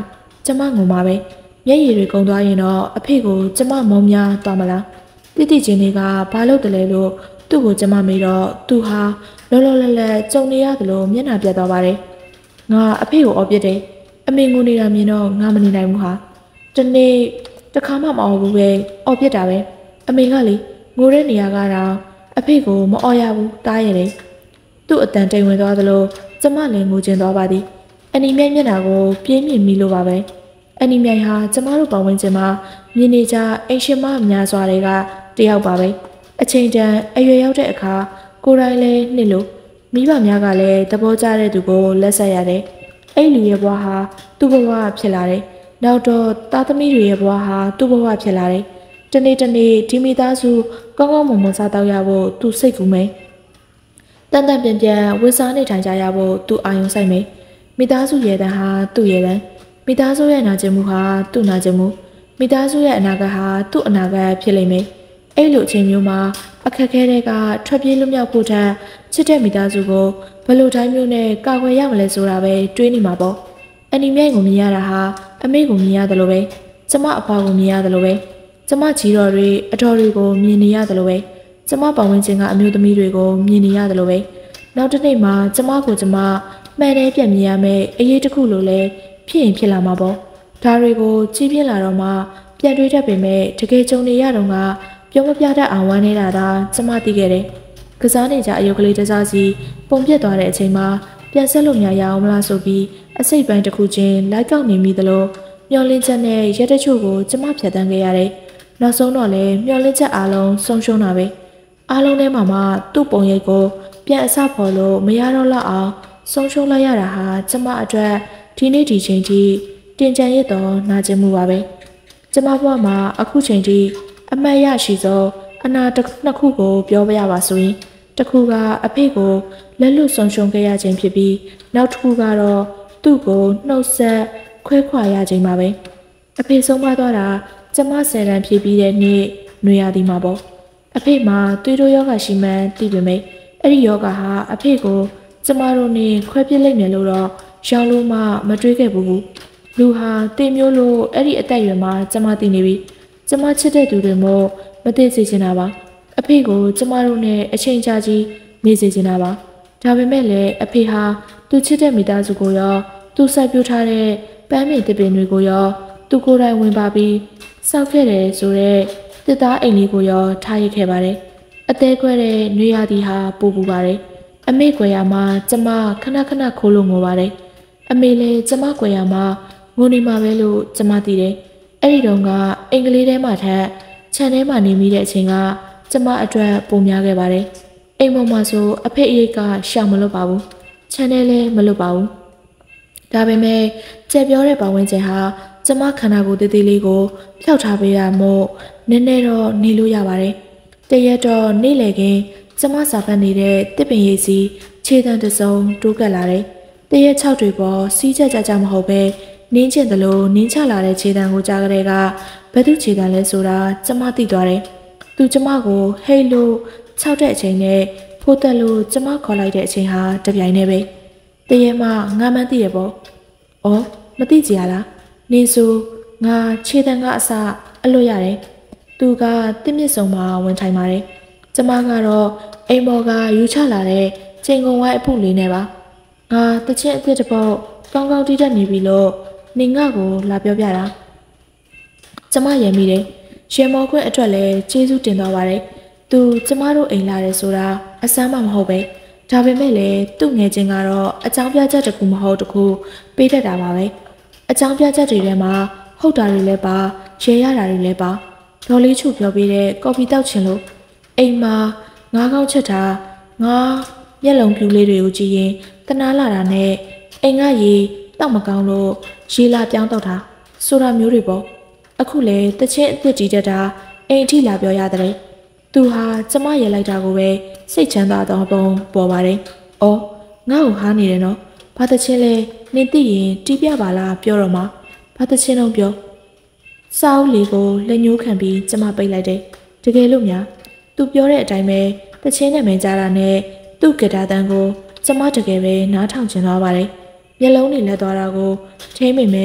ကျမငုံပါပဲမျက်ရည်တွေကုန်သွားရင်တော့အဖေကိုကျမမုံများသွားမလားတိတိချင်းတွေကဘာလို့တလဲလို့သူ့ကိုကျမမေးတော့သူဟာလောလောလတ်လတ်ကြုံနေရတယ်လို့မျက်နှာပြတ်သွားပါတယ်ငါအဖေကိုအော်ပြစ်တယ်အမေငိုနေတာမြင်တော့ငါမနေနိုင်ဘူးဟာတနေ့တခါမှမအောင်ဘူးပဲအော်ပြစ်တာပဲအမေကလေငိုတဲ့နေရာကတော့အဖေကိုမအော်ရဘူးတားရတယ်သူ့အတန်တိမ်ဝင်သွားသလိုကျမလည်းငိုချင်သွားပါသည်အနီမြိုက်မျက်နှာကိုပြင်းမြင့်မိလို့ပါပဲအနီမြိုက်ဟာကျမတို့ပတ်ဝန်းကျင်မှာမြင်နေကြအိမ်ရှင်မများစွာတွေကတယောက်ပါပဲအချိန်တန်အရွယ်ရောက်တဲ့အခါကိုယ်တိုင်လည်းနှစ်လို့မိဘများကလည်းသဘောကျတဲ့သူကိုလက်ဆက်ရတယ်အဲ့လူရဲ့ဘဝဟာသူ့ဘဝဖြစ်လာတယ်နောက်တော့သားသမီးတွေရဲ့ဘဝဟာသူ့ဘဝဖြစ်လာတယ်တနေ့တနေ့ဒီမိသားစုကောင်းကောင်းမွန်မွန်စားတော့ရဖို့သူစိတ်ကူးမယ်တန်တန်ပြန်ပြန်ဝစ်စားနေထိုင်ကြရဖို့သူအာရုံစိုက်မယ်မိသားစုရဲ့တန်းဟာသူ့ရဲ့တန်းမိသားစုရဲ့နာကျင်မှုဟာသူ့နာကျင်မှုမိသားစုရဲ့အနာဂတ်ဟာသူ့အနာဂတ်ဖြစ်လိမ့်မယ်အဲ့လိုအချိန်မျိုးမှာအခက်အခဲတွေကထွက်ပြေးလွတ်မြောက်ဖို့ထက်ချစ်တဲ့မိသားစုကိုဘယ်လိုတိုင်းမျိုးနဲ့ကာကွယ်ရမလဲဆိုတာပဲတွေးနေမှာပေါ့အနီမြိုက်ကိုမြင်ရတာဟာအမေကိုမြင်ရတယ်လို့ပဲကျမအဖွားကိုမြင်ရတယ်လို့ပဲကျမကြီးတော်တွေအတော်တွေကိုမြင်နေရတယ်လို့ပဲကျမပတ်ဝန်းကျင်ကအမျိုးသမီးတွေကိုမြင်နေရတယ်လို့ပဲနောက်တစ်နေ့မှာကျမကိုကျမမှန်တယ်ပြန်မြင်ရမယ်အရေးတစ်ခုလို့လဲဖြစ်ရင်ဖြစ်လာမှာပေါ့ဒါတွေကိုကြီးပြင်းလာတော့မှပြန်တွေးတတ်ပေမဲ့တကယ်ကြုံနေရတော့ကပြောမပြတတ်အောင်ဝမ်းနေတာသာကျမသိခဲ့တယ်ကစားနေကြအယုတ်ကလေးတစားစီပုံပြက်သွားတဲ့အချိန်မှာပြန်ဆက်လို့မရအောင်မလားဆိုပြီးအစိတ်ပိုင်းတစ်ခုချင်းလိုက်ကောက်နေမိသလိုမျောလင်းချက်နဲ့ရက်တချို့ကိုကျမဖြတ်တန်းခဲ့ရတယ်နောက်ဆုံးတော့လည်းမျောလင်းချက်အားလုံးဆုံးရှုံးတာပဲအားလုံးထဲမှာမှသူ့ပုံရိပ်ကိုပြန်အစဖော်လို့မရတော့လောက်အောင်ဆုံးရှုံးလိုက်ရတာဟာကျမအတွက်ဒီနေ့ဒီချိန်ထိတင်ကြံရတော့နာကျင်မှုပါပဲကျမဘဝမှာအခုချိန်ထိအမတ်ရရှိသောအနာနှစ်ခုကိုပြောပြရပါဆိုရင်တစ်ခုကအဖေကိုလက်လွတ်ဆုံးရှုံးခဲ့ရခြင်းဖြစ်ပြီးနောက်တစ်ခုကတော့သူ့ကိုနှုတ်ဆက်ခွဲခွာရခြင်းပါပဲအဖေဆုံးမသွားတာကျမဆယ်တန်းဖြည့်ပြီးတဲ့နေ့နှွေရသည်မှာပေါ့အဖေမှာသွေးတိုးယောဂရှိမှန်းသိပေမဲ့အဲ့ဒီယောဂဟာအဖေကိုကျမတို့နဲ့ခွဲပြစ်လိုက်မယ်လို့တော့ရောင်းလို့မှမတွေးခဲ့ဘူးလူဟာတင်မျိုးလို့အဲ့ဒီအသက်အရွယ်မှာကျမသိနေပြီကျမချစ်တဲ့သူတွေမို့မသိစေချင်တာပါအဖေကိုကျမတို့နဲ့အချိန်ကြာကြီးနေစေချင်တာပါဒါပေမဲ့လည်းအဖေဟာသူချစ်တဲ့မိသားစုကိုရောသူစိုက်ပျိုးထားတဲ့ပန်းမြေတစ်ပင်တွေကိုရောသူကိုယ်တိုင်ဝင်ပါပြီးစောက်ခဲ့တယ်ဆိုတော့တစ်သားအိမ်လေးကိုရောထားရခဲ့ပါတယ်အသေးခွဲတဲ့နှွေရသည်ဟာပူပူပါတယ်အမေကွယ်ရမှာကျမခဏခဏခိုးလို့ငိုပါတယ်အမေလည်းကျမကွယ်ရမှာငိုနေမှာပဲလို့ကျမသိတယ်အဲ့ဒီတုန်းကအင်္ဂလိပ်ထဲမှာထက်ခြံထဲမှာနေမိတဲ့အချိန်ကကျမအတွက်ပုံများခဲ့ပါတယ်အိမ်ပေါ်မှာဆိုအဖေအိတ်ကရှောင်မလွတ်ပါဘူးခြံထဲလည်းမလွတ်ပါဘူးဒါပေမဲ့ကြက်ပြောတဲ့ပတ်ဝန်းကျင်ဟာကျမခန္ဓာကိုယ်တည်တည်လေးကိုဖျောက်ထားပေးရမို့နည်းနည်းတော့နေလို့ရပါတယ်တရက်တော့နေ့လေကင်းကျမစာဖတ်နေတဲ့တစ်ပင်ရည်စီခြေတံတစုံတိုးကပ်လာတယ်တရက်၆တွေပေါ်စီးချက်ကြကြမဟုတ်ပဲနင်းကျင်တယ်လို့နင်းချလာတဲ့ခြေတံကိုကြားကြတဲ့ကဘယ်သူခြေတံလဲဆိုတာကျမသိသွားတယ်သူကျမကိုဟိတ်လို့ခြောက်တဲ့အချိန်နဲ့ဖိုးတက်လို့ကျမခေါ်လိုက်တဲ့အချိန်ဟာတပြိုင်တည်းပဲတရက်မှငါမှန်းသိရပေါ့။အော်မသိကြရလား။နင်းဆိုငါခြေတံကအစအလွတ်ရတယ်။သူကတစ်မြစ်စုံမှာဝင်ထိုင်ပါတယ်။ကျမကတော့အိမ်ပေါ်ကယူချလာတဲ့ချိန်ကုန်ဝိုင်းအဖုလေးနဲ့ပါ။ငါတချင်အစ်စ်တစ်ပုတ်ကောင်းကောင်းတီးတတ်နေပြီလို့နေငါ့ကိုလာပြောပြတာ။ကျမရံမိတယ်။ရေမော်ခွင့်အတွက်လည်းကျေးဇူးတင်သွားပါတယ်။သူကျမတို့အိမ်လာတယ်ဆိုတာအစမ်းမှမဟုတ်ပဲ။ဒါပေမဲ့လည်းသူ့ငယ်ချင်းကတော့အကြောင်းပြချက်တစ်ခုမဟုတ်တစ်ခုပေးတတ်တာပါပဲအကြောင်းပြချက်တွေထဲမှာဟုတ်တာတွေလည်းပါရေရတာတွေလည်းပါဒေါ်လေးချုပ်ပြောပေးတဲ့ကော်ဖီတောက်ချင်လို့အိမ်မှာငါးကောက်ချက်တာငါမျက်လုံးပြူလေးတွေကိုကြည့်ရင်တနာလာတာနဲ့အိမ်ကရေတောက်မကောင်းလို့ရေလာပြောင်းတော့တာဆိုတာမျိုးတွေပေါ့အခုလေတချင်းအစ်စ်ကြီးတက်တာအိမ်အထိလာပြောရတယ်သူဟာကျမရေလိုက်တာကိုပဲစိတ်ချမ်းသာတော့ပုံပေါ်ပါတယ်။အော်ငါ့ကိုဟားနေတယ်နော်။ဘာတချင်းလဲနင်သိရင်တီးပြပါလားပြောတော့မှဘာတချင်းတော့ပြော။စာအုပ်လေးကိုလက်ညှိုးခံပြီးကျမပိတ်လိုက်တယ်။တကယ်လို့များသူပြောတဲ့အတိုင်းပဲတချင်းနဲ့မင်းကြားတာနဲ့သူ့ဂီတာတန်းကိုကျမတကယ်ပဲနားထောင်ချင်သွားပါတယ်။မျက်လုံးတွေလက်သွားတာကိုထိမိမဲ့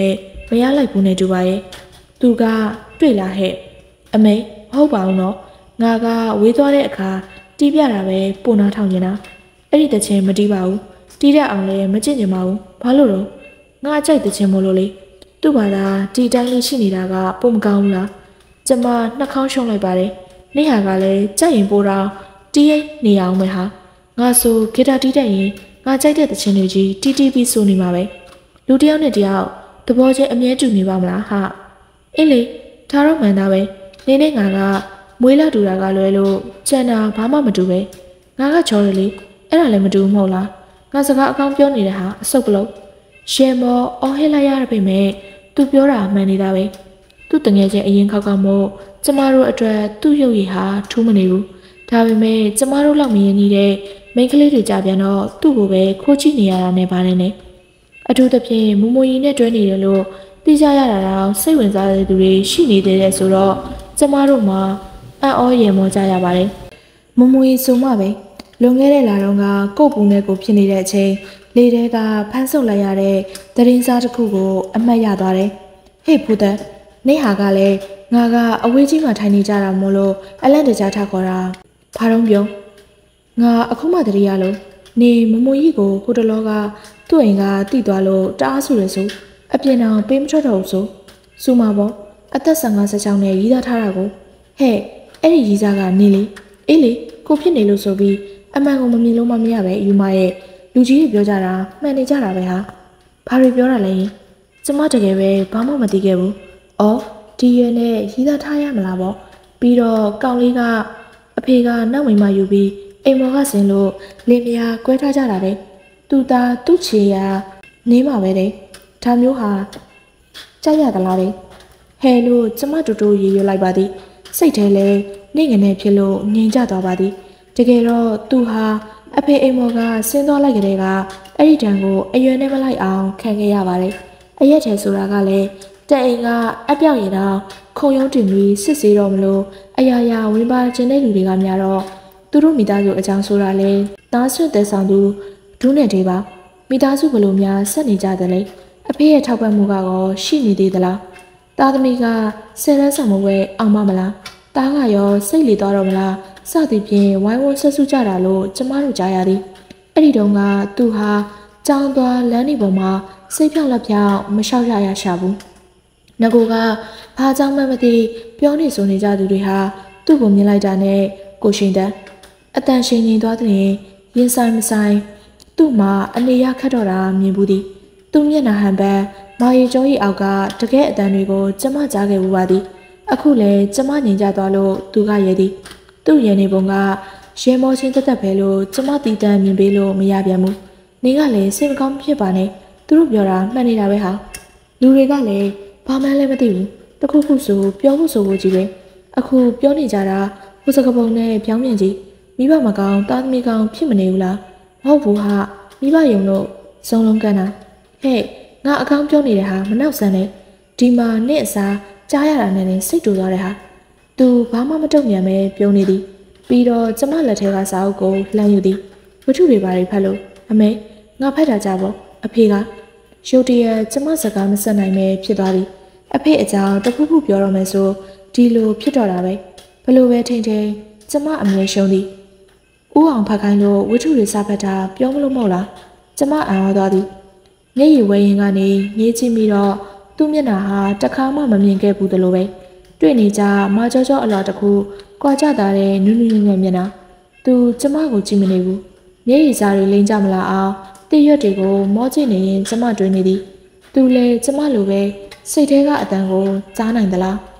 မရလိုက်ဘူးနဲ့တူပါရဲ့သူကတွေ့လာဟဲ့အမေမဟုတ်ပါဘူးနော်ငါကဝေးသွားတဲ့အခါတီးပြတာပဲပိုနာထောင်နေတာအဲ့ဒီတချင်းမတီးပါဘူးတီးတဲ့အောင်လည်းမကြည့်ကြပါဘူးဘာလို့တော့ငါကြိုက်တချင်းမလို့လေသူ့ဘာသာတီတိုင်းလေးရှိနေတာကပုံမကောင်းဘူးလားကျမနှာခေါင်းရှုံးလိုက်ပါတယ်နေဟာကလည်းကြိုက်ရင်ပိုတော့တီးရင်နေအောင်မယ်ဟာငါဆိုဂီတာတီးတဲ့ရင်ငါကြိုက်တဲ့တချင်းတွေကြီးတီးတီးပြီးဆိုနေမှာပဲလူတယောက်နဲ့တယောက်သဘောချင်းအမြဲတူနေပါမလားဟာအေးလေဒါတော့မှန်သားပဲနေနဲ့ငါကမွေးလာတူတာကလွယ်လို့ကျန်တာဘာမှမတူပဲငါကချောတယ်လေအဲ့ဒါလည်းမတူဘူးမဟုတ်လားငါစကားအကောင်းပြောနေတဲ့ဟာအဆုတ်ကလေးရှယ်မောအော်ဟစ်လိုက်ရတဲ့ပြင်မဲ့သူပြောတာမှန်နေတာပဲသူ့တငယ်ချင်းအရင်ခောက်ကမို့ကျမတို့အတွက်သူ့ရုပ်ရည်ဟာထူးမနေဘူးဒါပေမဲ့ကျမတို့လောက်မရင်နေတဲ့မိန်းကလေးတွေကြပြန်တော့သူ့ကိုပဲခိုးကြည့်နေရတာနဲ့ပါတယ်နဲ့အထူးသဖြင့်မူမူကြီးနဲ့တွဲနေတယ်လို့သိကြရတာတော့စိတ်ဝင်စားတဲ့သူတွေရှိနေသေးတယ်ဆိုတော့ကျမတို့မှာအံ့ဩရင်မောကြရပါတယ်မူမူကြီးဆိုမှပဲလွန်ခဲ့တဲ့လတုန်းကကို့ပူနဲ့ကိုဖြစ်နေတဲ့အချိန်လေထဲကဖမ်းဆုပ်လိုက်ရတဲ့သတင်းစားတစ်ခုကိုအမှတ်ရသွားတယ်ဟေ့ဘူသက်နေဟာကလည်းငါကအဝေးကြီးမှာထိုင်နေကြတာမို့လို့အလန့်တကြားထခေါ်တာဘာတော့ပြောငါအခုမှတတိယလို့နေမမွေကြီးကိုဟိုတလောကသူ့အိမ်ကတိသွားလို့တအားဆူရဆိုအပြင်အောင်ပေးမထွက်တော့ဘူးဆိုစူမှာပေါ့အသက်၁၅ဆက်ချောင်းနဲ့ရီးသားထားတာကိုဟဲ့အဲ့ဒီရီးသားကနေလေအေးလေကိုဖြစ်နေလို့ဆိုပြီးအမှန်ကိုမမြင်လို့မမရပဲယူမရဲ့လူကြီးတွေပြောကြတာမှန်နေကြတာပဲဟာဘာတွေပြောတာလဲကျမတကယ်ပဲဘာမှမသိခဲ့ဘူးအော်ဒီရွယ်နဲ့ရီးသားထားရမလားပေါ့ပြီးတော့ကောင်လေးကအဖေကနောက်မိမယူပြီးအိမ်မော်ကဆင်လို့လင်းမယားကွဲထားကြတာတဲ့သူသားသူ့ချေရာနေမှာပဲတဲ့ဒါမျိုးဟာကြိုက်ရသလားတဲ့ဟဲလို့ကျမတူတူရေရွလိုက်ပါသည်စိတ်ထဲလဲနေငနဲ့ဖြစ်လို့ငြိမ်ကြသွားပါသည်တကယ်တော့သူဟာအဖေအိမ်မော်ကဆင်းသွားလိုက်ကြတဲ့ကအဲ့ဒီတန်ကိုအရွယ်နဲ့မလိုက်အောင်ခံခဲ့ရပါတယ်အရက်ထဲဆိုတာကလည်းတဲ့အိမ်ကအပြောက်ရည်တော့ခုံရုံးတင်ပြီးစစ်စေးတော့မလို့အရာရာဝင်းပါခြင်းတဲ့လူတွေကများတော့သူတို့မိသားစုအကြောင်းဆိုတာလဲသားဆွတ်တဲ့ဆောင်သူဒူးနဲ့တေးပါမိသားစုဘလို့များဆက်နေကြတယ်လေအဖေရဲ့ထောက်ပံ့မှုကတော့ရှိနေသေးသလားသားသမီးကဆယ်ရန်ဆောင်မဝဲအောင်မမလားတားကရောစိတ်လေသွားတော့မလားစသည်ဖြင့်ဝိုင်းဝန်းဆက်စုကြတာလို့ကျမတို့ကြားရသည်အဲ့ဒီတုန်းကသူဟာကြောင်းသွားလမ်းဒီပေါ်မှာစိတ်ဖြောက်လက်ဖြောက်မလျှောက်ရရရှာဘူးငကိုကဘာကြောင့်မှမသိပြောနေဆိုနေကြသူတွေဟာသူ့ကိုမြင်လိုက်တာနဲ့ကိုရှင်တန်းအတန်ရှင်ငြိမ်သွားတဲ့ရင်ဆိုင်မဆိုင်သူ့မှာအနေရခတ်တော့တာမြင်ဘူးသည်သူ့မျက်နှာဟန်ပန်းမာရီကျော်ကြီးအောက်ကတကယ်အတန်တွေကိုကျမကြားခဲ့ဘူးပါသည်အခုလည်းကျမငြိမ်ကြသွားလို့သူကရဲသည်သူ့ရဲနေပုံကရဲမောချင်းတက်တက်ပဲလို့ကျမတီးတန်းမြင်ပေးလို့မရပြန်ဘူးနေကလည်းစိတ်မကောင်းဖြစ်ပါနဲ့သူတို့ပြောတာမှန်နေတာပဲဟာလူတွေကလည်းဘာမှလည်းမသိဘူးတခုခုဆိုပြောဖို့ဆိုဖို့ကြီးပဲအခုပြောနေကြတာဟိုစကပုံနဲ့ပြောင်းပြန်ကြီးမိဘမကောင်းတာသမီးကောင်းဖြစ်မနေဘူးလားမဟုတ်ဘူးဟာမိဘယုံလို့စုံလုံးကန်တာဟဲ့ငါအကောင်းပြောနေတဲ့ဟာမနှောက်ဆန်းနဲ့ဒီမှာနဲ့အစားကြားရတာနဲ့လည်းစိတ်တူသွားတဲ့ဟာသူဘာမှမတုံ့ပြန်ပဲပြုံးနေသည်ပြီးတော့ကျမလက်ထဲကစာအုပ်ကိုလှမ်းယူသည်ဝတ္ထုတွေပါတွေဖတ်လို့အမေငါဖတ်တာကြပေါ့အဖေကရုတ်တရက်ကျမစကားမဆက်နိုင်ပဲဖြစ်သွားသည်အဖေအကြောင်းတခုခုပြောတော့မယ်ဆိုဒီလိုဖြစ်တော့တာပဲဘလို့ပဲထိန်ထိန်ကျမအမြဲရှုံးသည်ဦးအောင်ဖတ်ခိုင်းလို့ဝတ္ထုတွေစဖတ်တာပြောမလို့မဟုတ်လားကျမအံ့ဩသွားသည်မျက်ရည်ဝဲရင်ကနေငေးကြည့်ပြီးတော့သူ့မျက်နှာဟာတခါမှမမြင်ခဲ့ဘူးသလိုပဲတွေ့နေကြမာကြောကြောအလော်တခုကြွာကြတာတဲ့နူးနူးညံ့ညံ့မျက်နှာသူကျမကိုကြည့်မနေဘူးမျက်ရည်စားတွေလိမ့်ကြမလားအောင်တည့်ရွက်တွေကိုမောကြည့်နေရင်ကျမတွေးနေသည်သူလည်းကျမလိုပဲစိတ်ထဲကအတန်ကိုကြားနိုင်သလား